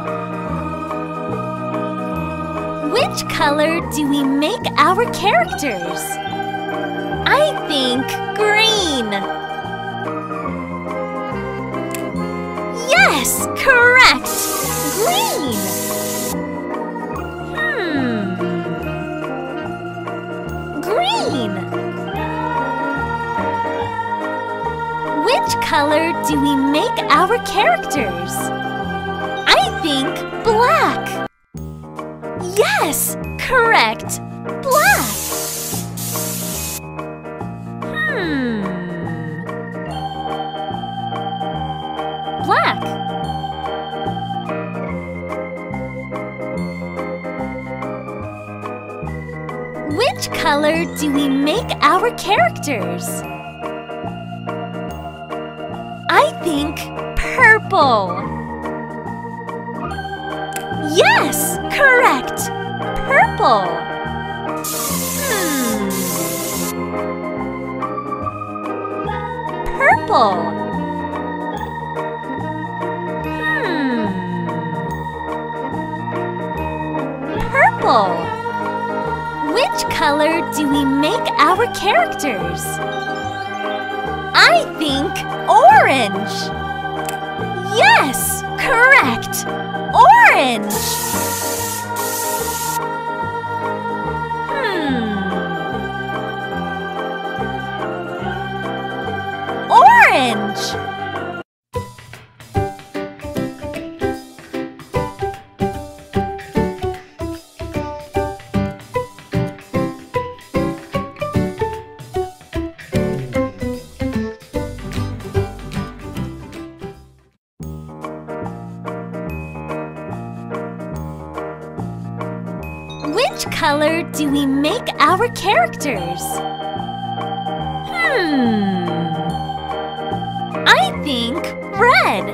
Speaker 1: Which color do we make our characters? I think green. Yes, correct. Green. Hmm. Green. Which color do we make our characters? I think black. Yes, correct. Black. Hmm. Black. Which color do we make our characters? I think purple. Yes, correct. Purple. Hmm. Purple. Hmm. Purple. Which color do we make our characters? I think orange. Yes, correct. Orange. Hmm. Orange. Which color do we make our characters? Hmm. I think red.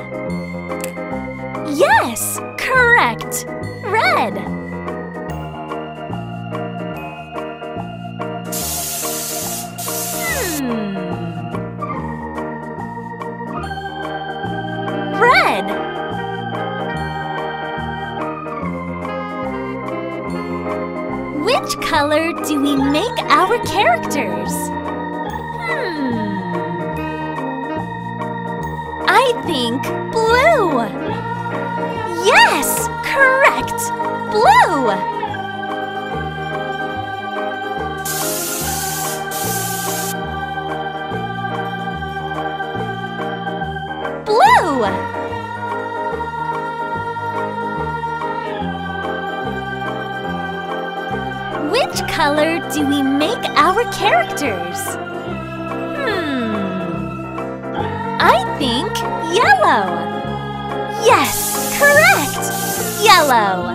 Speaker 1: Yes, correct. Red. Hmm. Red. Which color do we make our characters? Hmm. I think blue. Yes, correct. Blue. Blue. Which color do we make our characters? Hmm. I think yellow. Yes, correct. Yellow.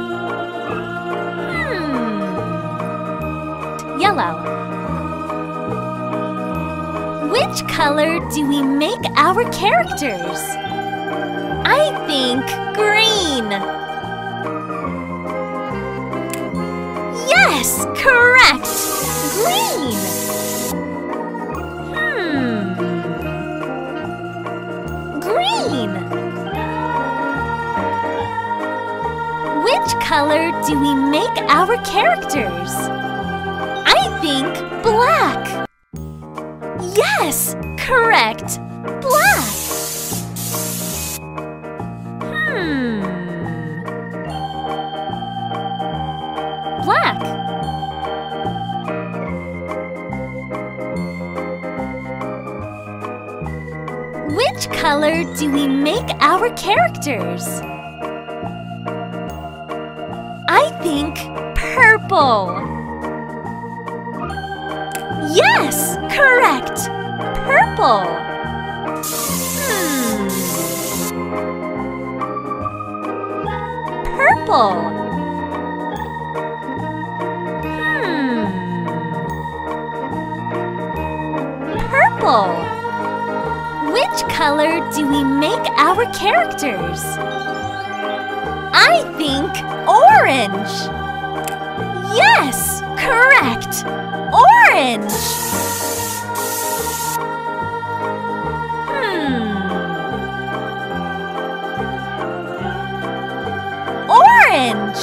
Speaker 1: Hmm. Yellow. Which color do we make our characters? I think green. Yes, correct! Green! Hmm. Green! Which color do we make our characters? I think black. Yes, correct! Black! Hmm. Black. Which color do we make our characters? I think purple. Yes, correct. Purple. Hmm. Purple. Purple. Which color do we make our characters? I think orange. Yes, correct. Orange. Hmm. Orange.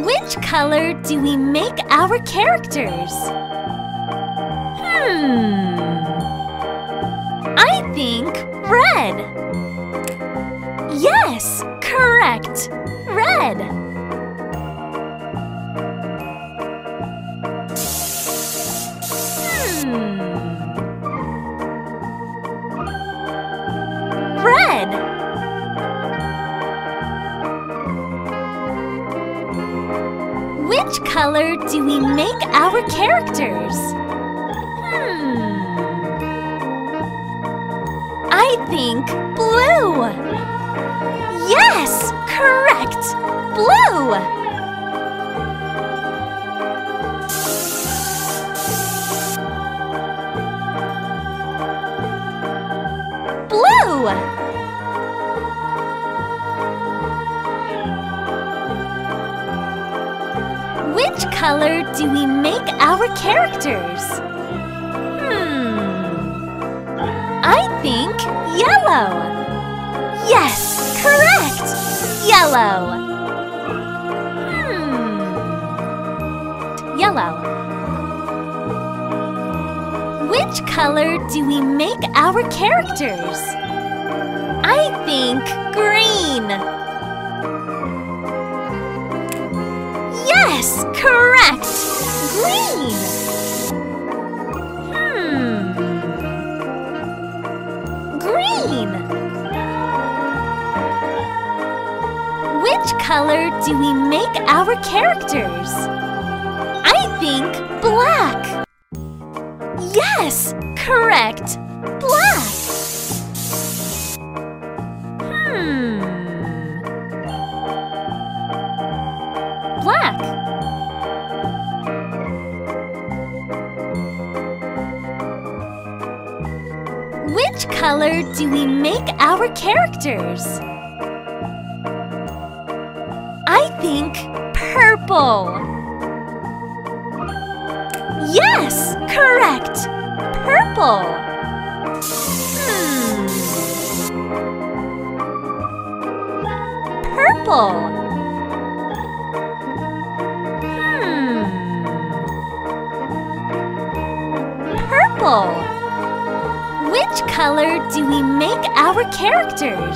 Speaker 1: Which color do we make our characters? Hmm. I think red. Yes, correct. Red. Hmm. Red. Which color do we make our characters? Hmm. I think blue. Yes, correct. Blue. Blue. Which color do we make our characters? Hmm. I think yellow. Yes, correct. Yellow. Hmm. Yellow. Which color do we make our characters? I think green. Yes, correct! Green! Hmm... Green! Which color do we make our characters? I think black! Yes, correct! Black! Hmm... Black. Which color do we make our characters? I think purple. Yes, correct. Purple. Hmm. Purple. Purple. Which color do we make our characters?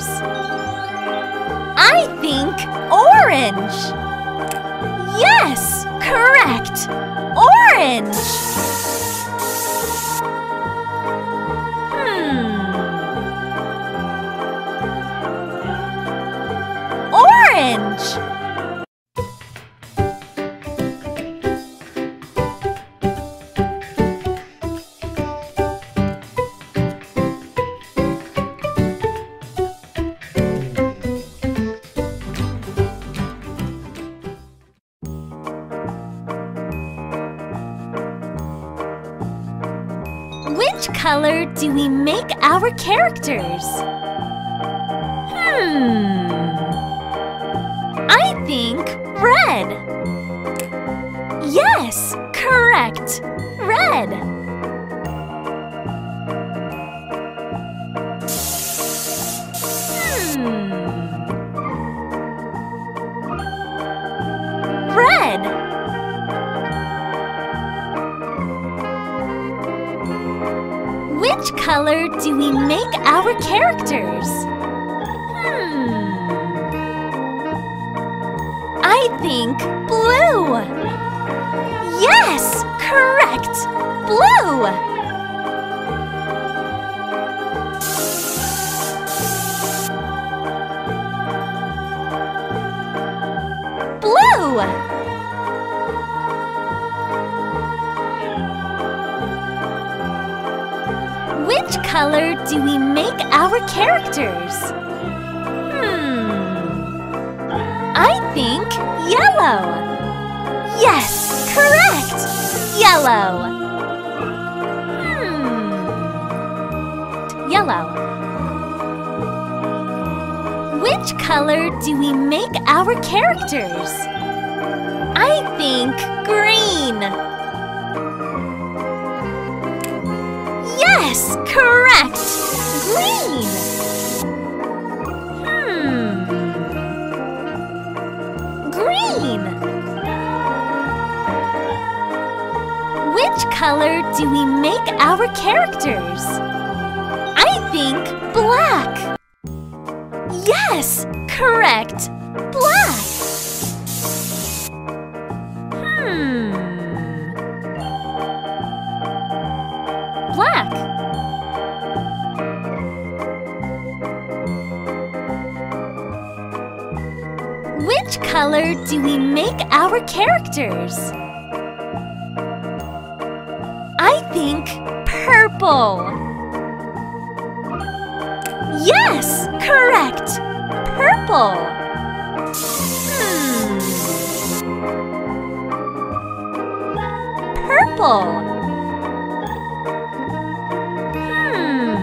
Speaker 1: I think orange. Yes, correct. Orange. Hmm. Orange. Which color do we make our characters? Hmm. I think red. Yes, correct. Red. Hmm. Red. Which color do we make our characters? Hmm. I think blue. Yes, correct. Blue. Blue. Which color do we make our characters? Hmm. I think yellow. Yes, correct. Yellow. Hmm. Yellow. Which color do we make our characters? I think green. Yes, correct! Green! Hmm... Green! color do we make our characters? I think black. Yes, correct. Black. Hmm. Black. Which color do we make our characters? I think purple. Yes, correct. Purple. Hmm. Purple. Hmm.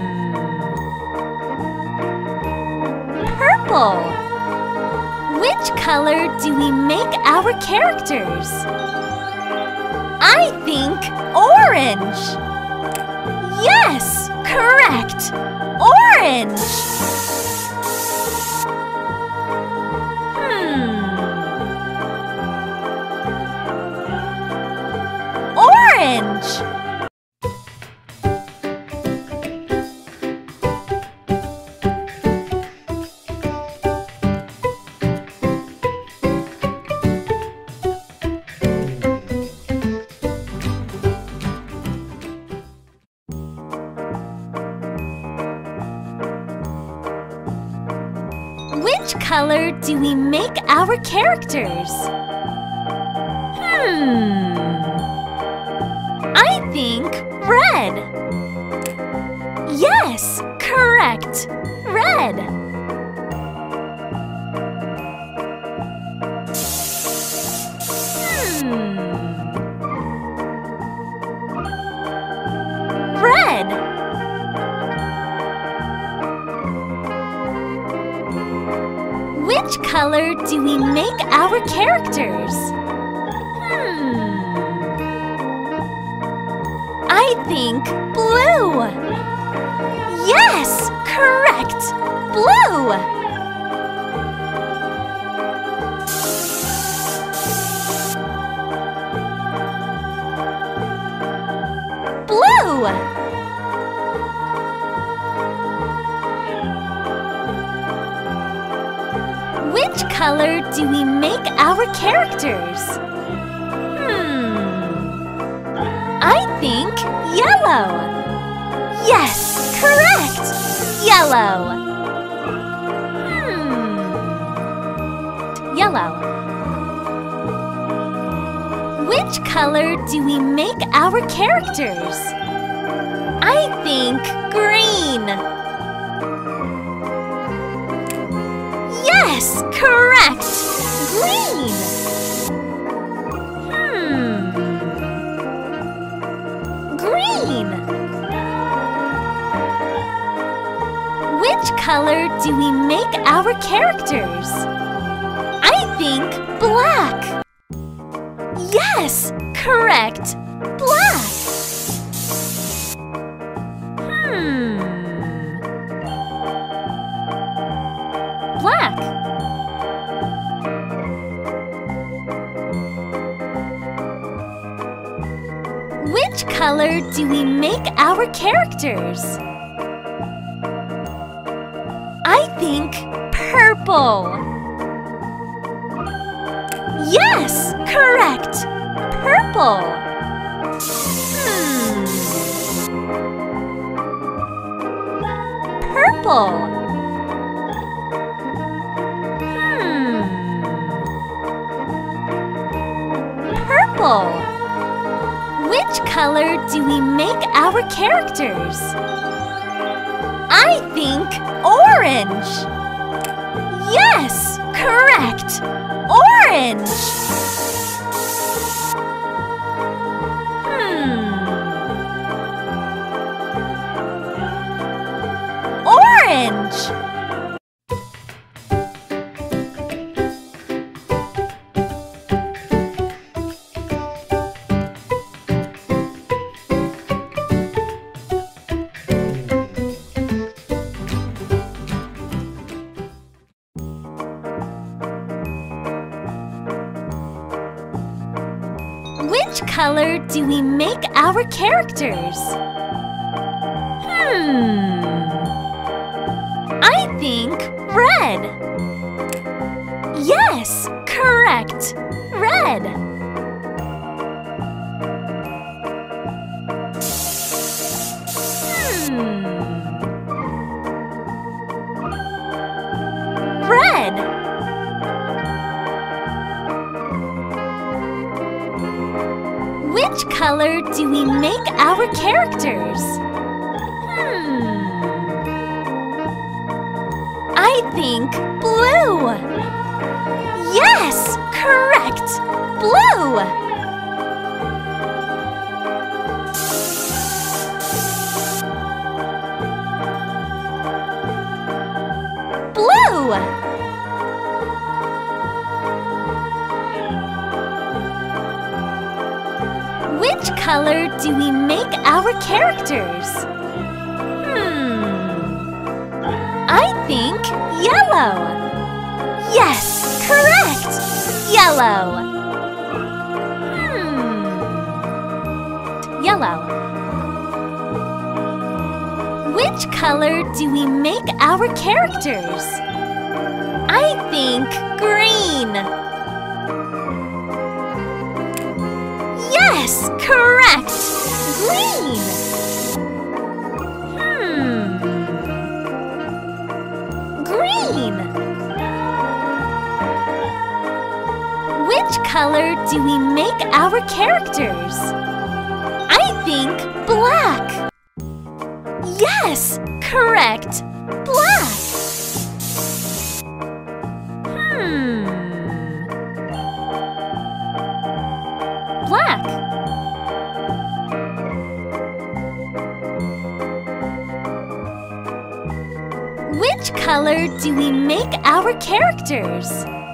Speaker 1: Purple. Which color do we make our characters? I think orange. Yes, correct. Orange. Hmm. Orange. Which color do we make our characters? Hmm. I think red. Yes, correct. Red. Hmm. Red. Which color do we make our characters? Hmm. I think blue. Yes, correct. Blue. Blue. Which color do we make our characters? Hmm. I think yellow. Yes, correct. Yellow. Hmm. Yellow. Which color do we make our characters? I think green. Yes, correct! Green! Hmm. Green! Which color do we make our characters? I think black. Yes, correct! Black! Hmm. Black. Which color do we make our characters? I think purple. Yes, correct. Purple. Hmm. Purple. Purple. Which color do we make our characters? I think orange. Yes, correct. Orange. Hmm. Orange. Which color do we make our characters? Hmm. I think red. Yes, correct. Red. Hmm. Red. Which color do we make our characters? Hmm. I think blue. Yes, correct. Blue. Blue. Which color do we make our characters? Hmm. I think yellow. Yes, correct. Yellow. Hmm. Yellow. Which color do we make our characters? I think green. Yes, correct. Green. Hmm. Green. Which color do we make our characters? I think black. Yes, correct. Black. Hmm. Black. Which color do we make our characters?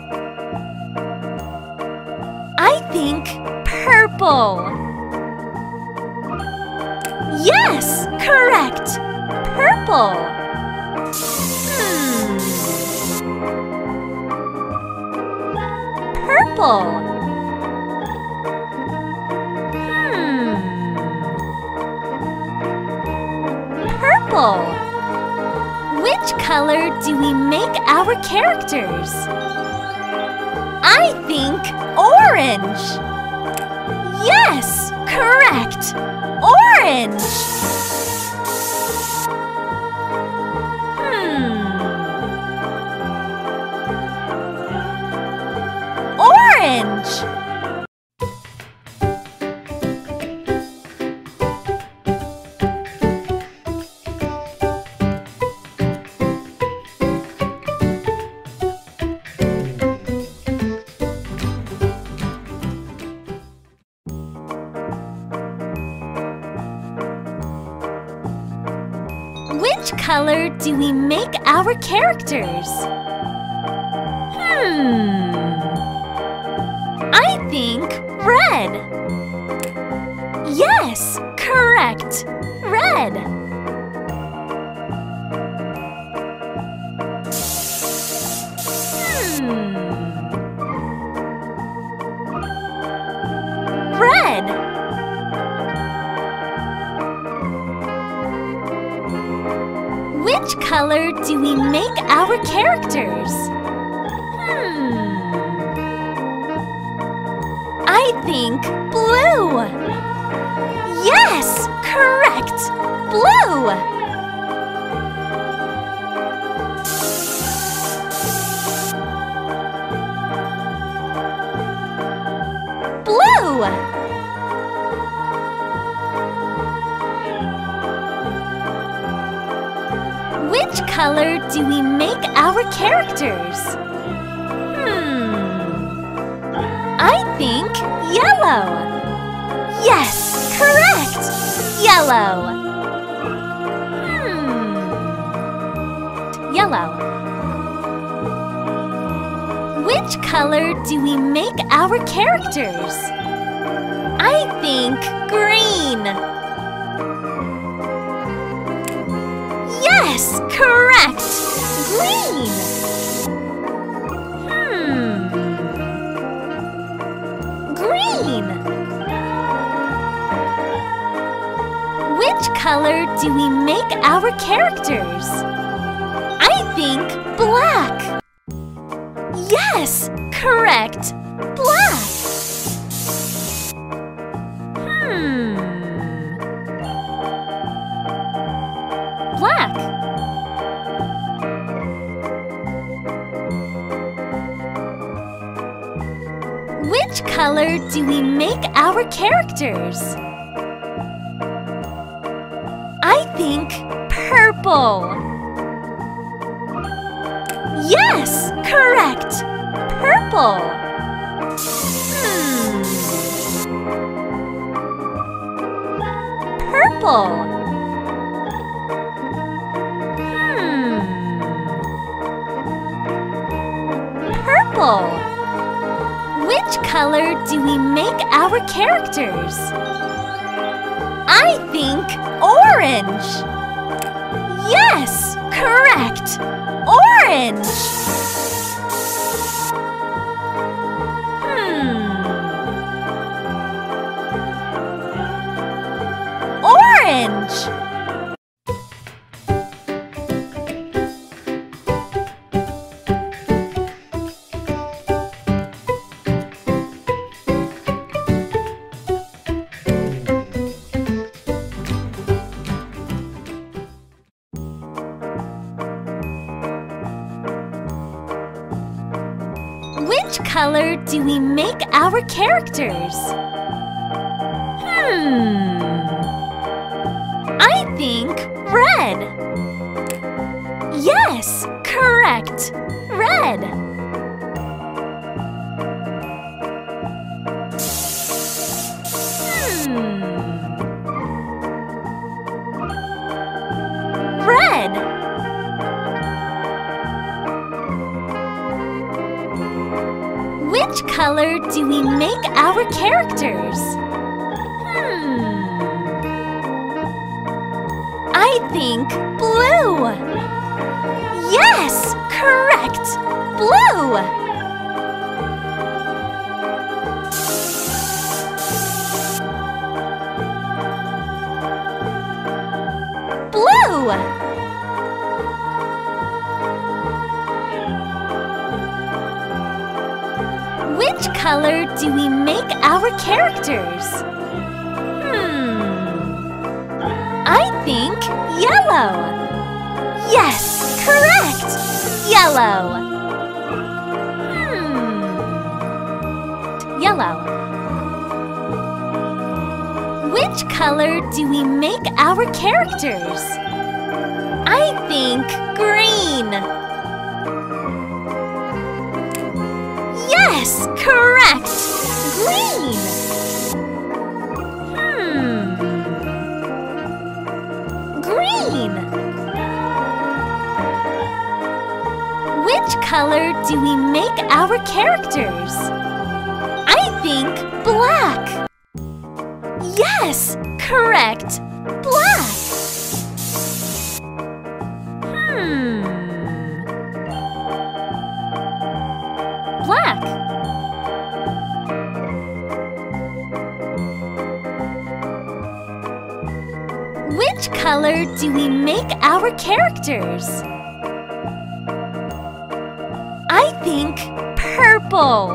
Speaker 1: I think purple. Yes, correct. Purple. Hmm. Purple. Hmm. Purple. Which color do we make our characters? I think orange. Yes, correct. Orange. Hmm. Orange. Which color do we make our characters? Hmm. I think red. Yes, correct. Red. Hmm. Red. Which color do we make our characters? Hmm. I think blue. Yes, correct. Blue. Blue. Which color do we make our characters? Hmm. I think yellow. Yes, correct. Yellow. Hmm. Yellow. Which color do we make our characters? I think green. Yes, correct. Green. Hmm. Green. color do we make our characters? I think black. Yes, correct. Black. Hmm. Black. Which color do we make our characters? I think purple. Yes, correct. Purple. Hmm. Purple. Hmm. Purple. Which color do we make our characters? I think orange. Yes, correct. Orange. Hmm. Orange. Which color do we make our characters? Hmm. I think red. Yes, correct. Red. Hmm. Red. Which color do we make our characters? Hmm. I think blue. Yes, correct. Blue. Blue. Which color do we make our characters? Hmm. I think yellow. Yes, correct. Yellow. Hmm. Yellow. Which color do we make our characters? I think green. Yes, correct! Green! Hmm. Green! Which color do we make our characters? I think black. Yes, correct! Black! Hmm. Black. Which color do we make our characters? I think purple.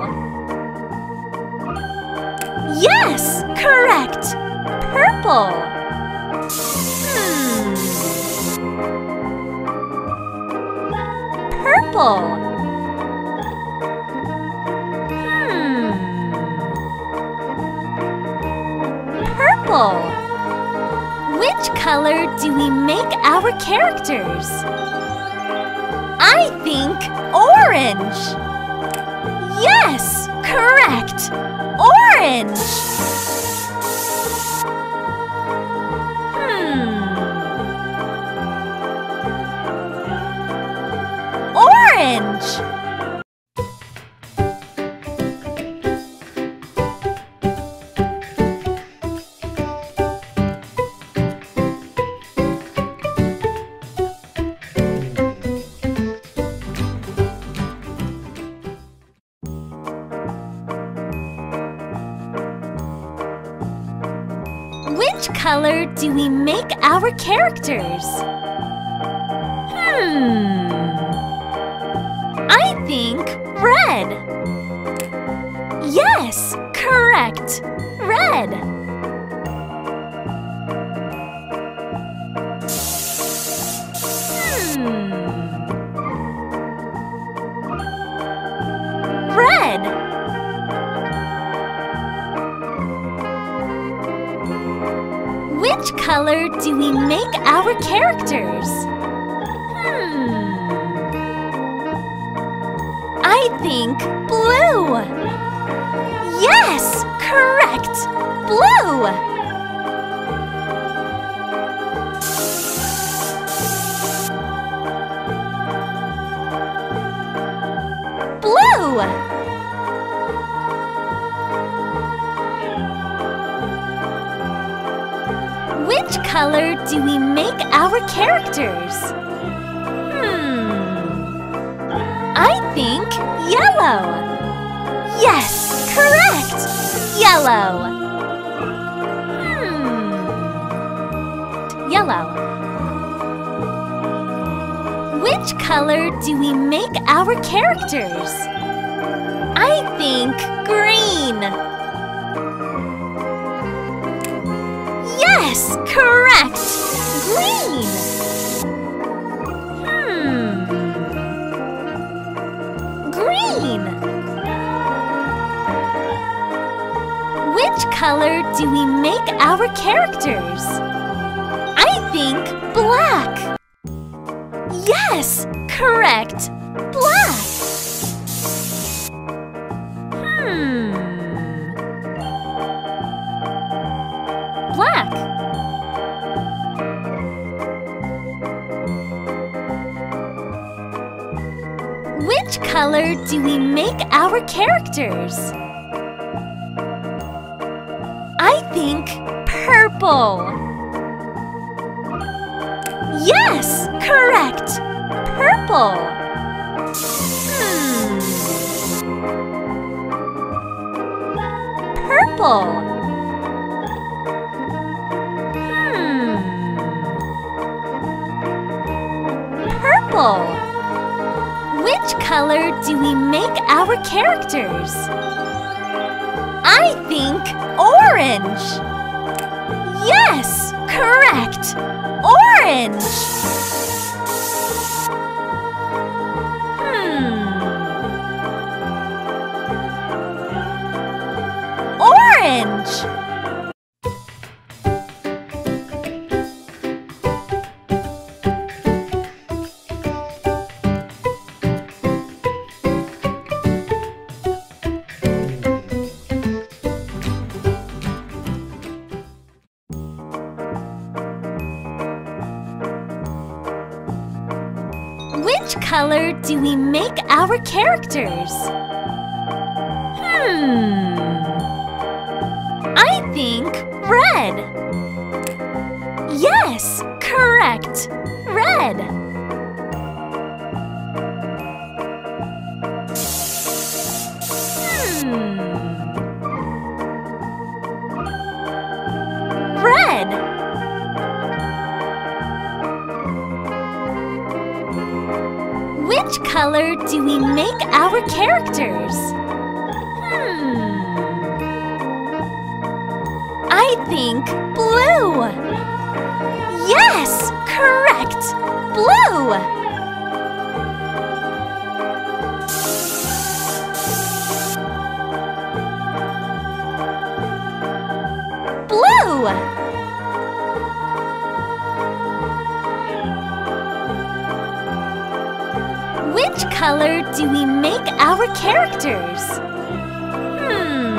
Speaker 1: Yes, correct. Purple. Hmm. Purple. Purple. Which color do we make our characters? I think orange. Yes, correct. Orange. Hmm. Orange. Which color do we make our characters? Hmm. I think red. Yes, correct. Red. Hmm. Red. Which color do we make our characters? Hmm. I think blue. Yes, correct. Blue. Blue. Which color do we make our characters? Hmm. I think yellow. Yes, correct. Yellow. Hmm. Yellow. Which color do we make our characters? I think green. Yes, correct. Green. Hmm. Green. Which color do we make our characters? I think black. Yes, correct. Black. Hmm. Black. Which color do we make our characters? I think purple. Yes, correct. Purple. Hmm. Purple. Hmm. Purple. Which color do we make our characters? I think orange. Yes, correct. Orange. Hmm. Orange. Which color do we make our characters? Hmm. I think red. Yes, correct. Red. Hmm. Red. Which color do we make our characters? Hmm. I think blue. Yes, correct. Blue. Blue. Which color do we make our characters? Hmm.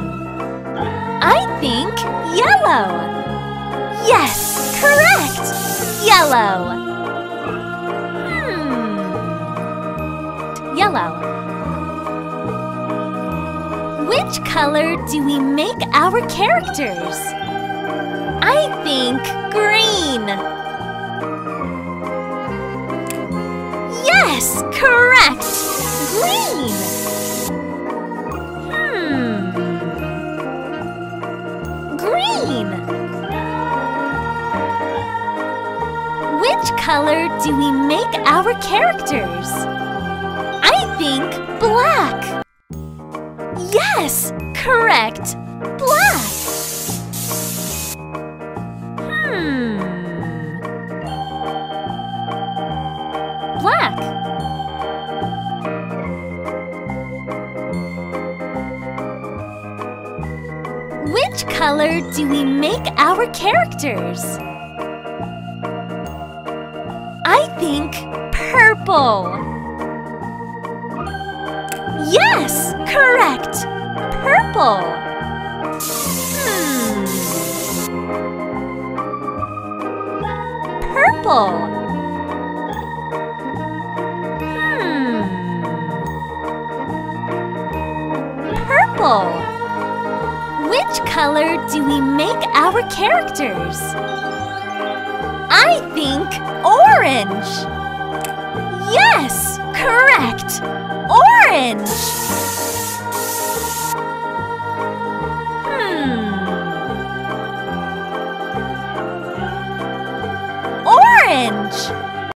Speaker 1: I think yellow. Yes, correct. Yellow. Hmm. Yellow. Which color do we make our characters? I think green. Yes, correct. Green. Hmm. Green. color do we make our characters? I think black. Yes, correct. Black. Hmm. Black. Which color do we make our characters? I think purple. Yes, correct. Purple. Hmm. Purple. Hmm. Purple. Which color do we make our characters? I think orange. Yes, correct. Orange.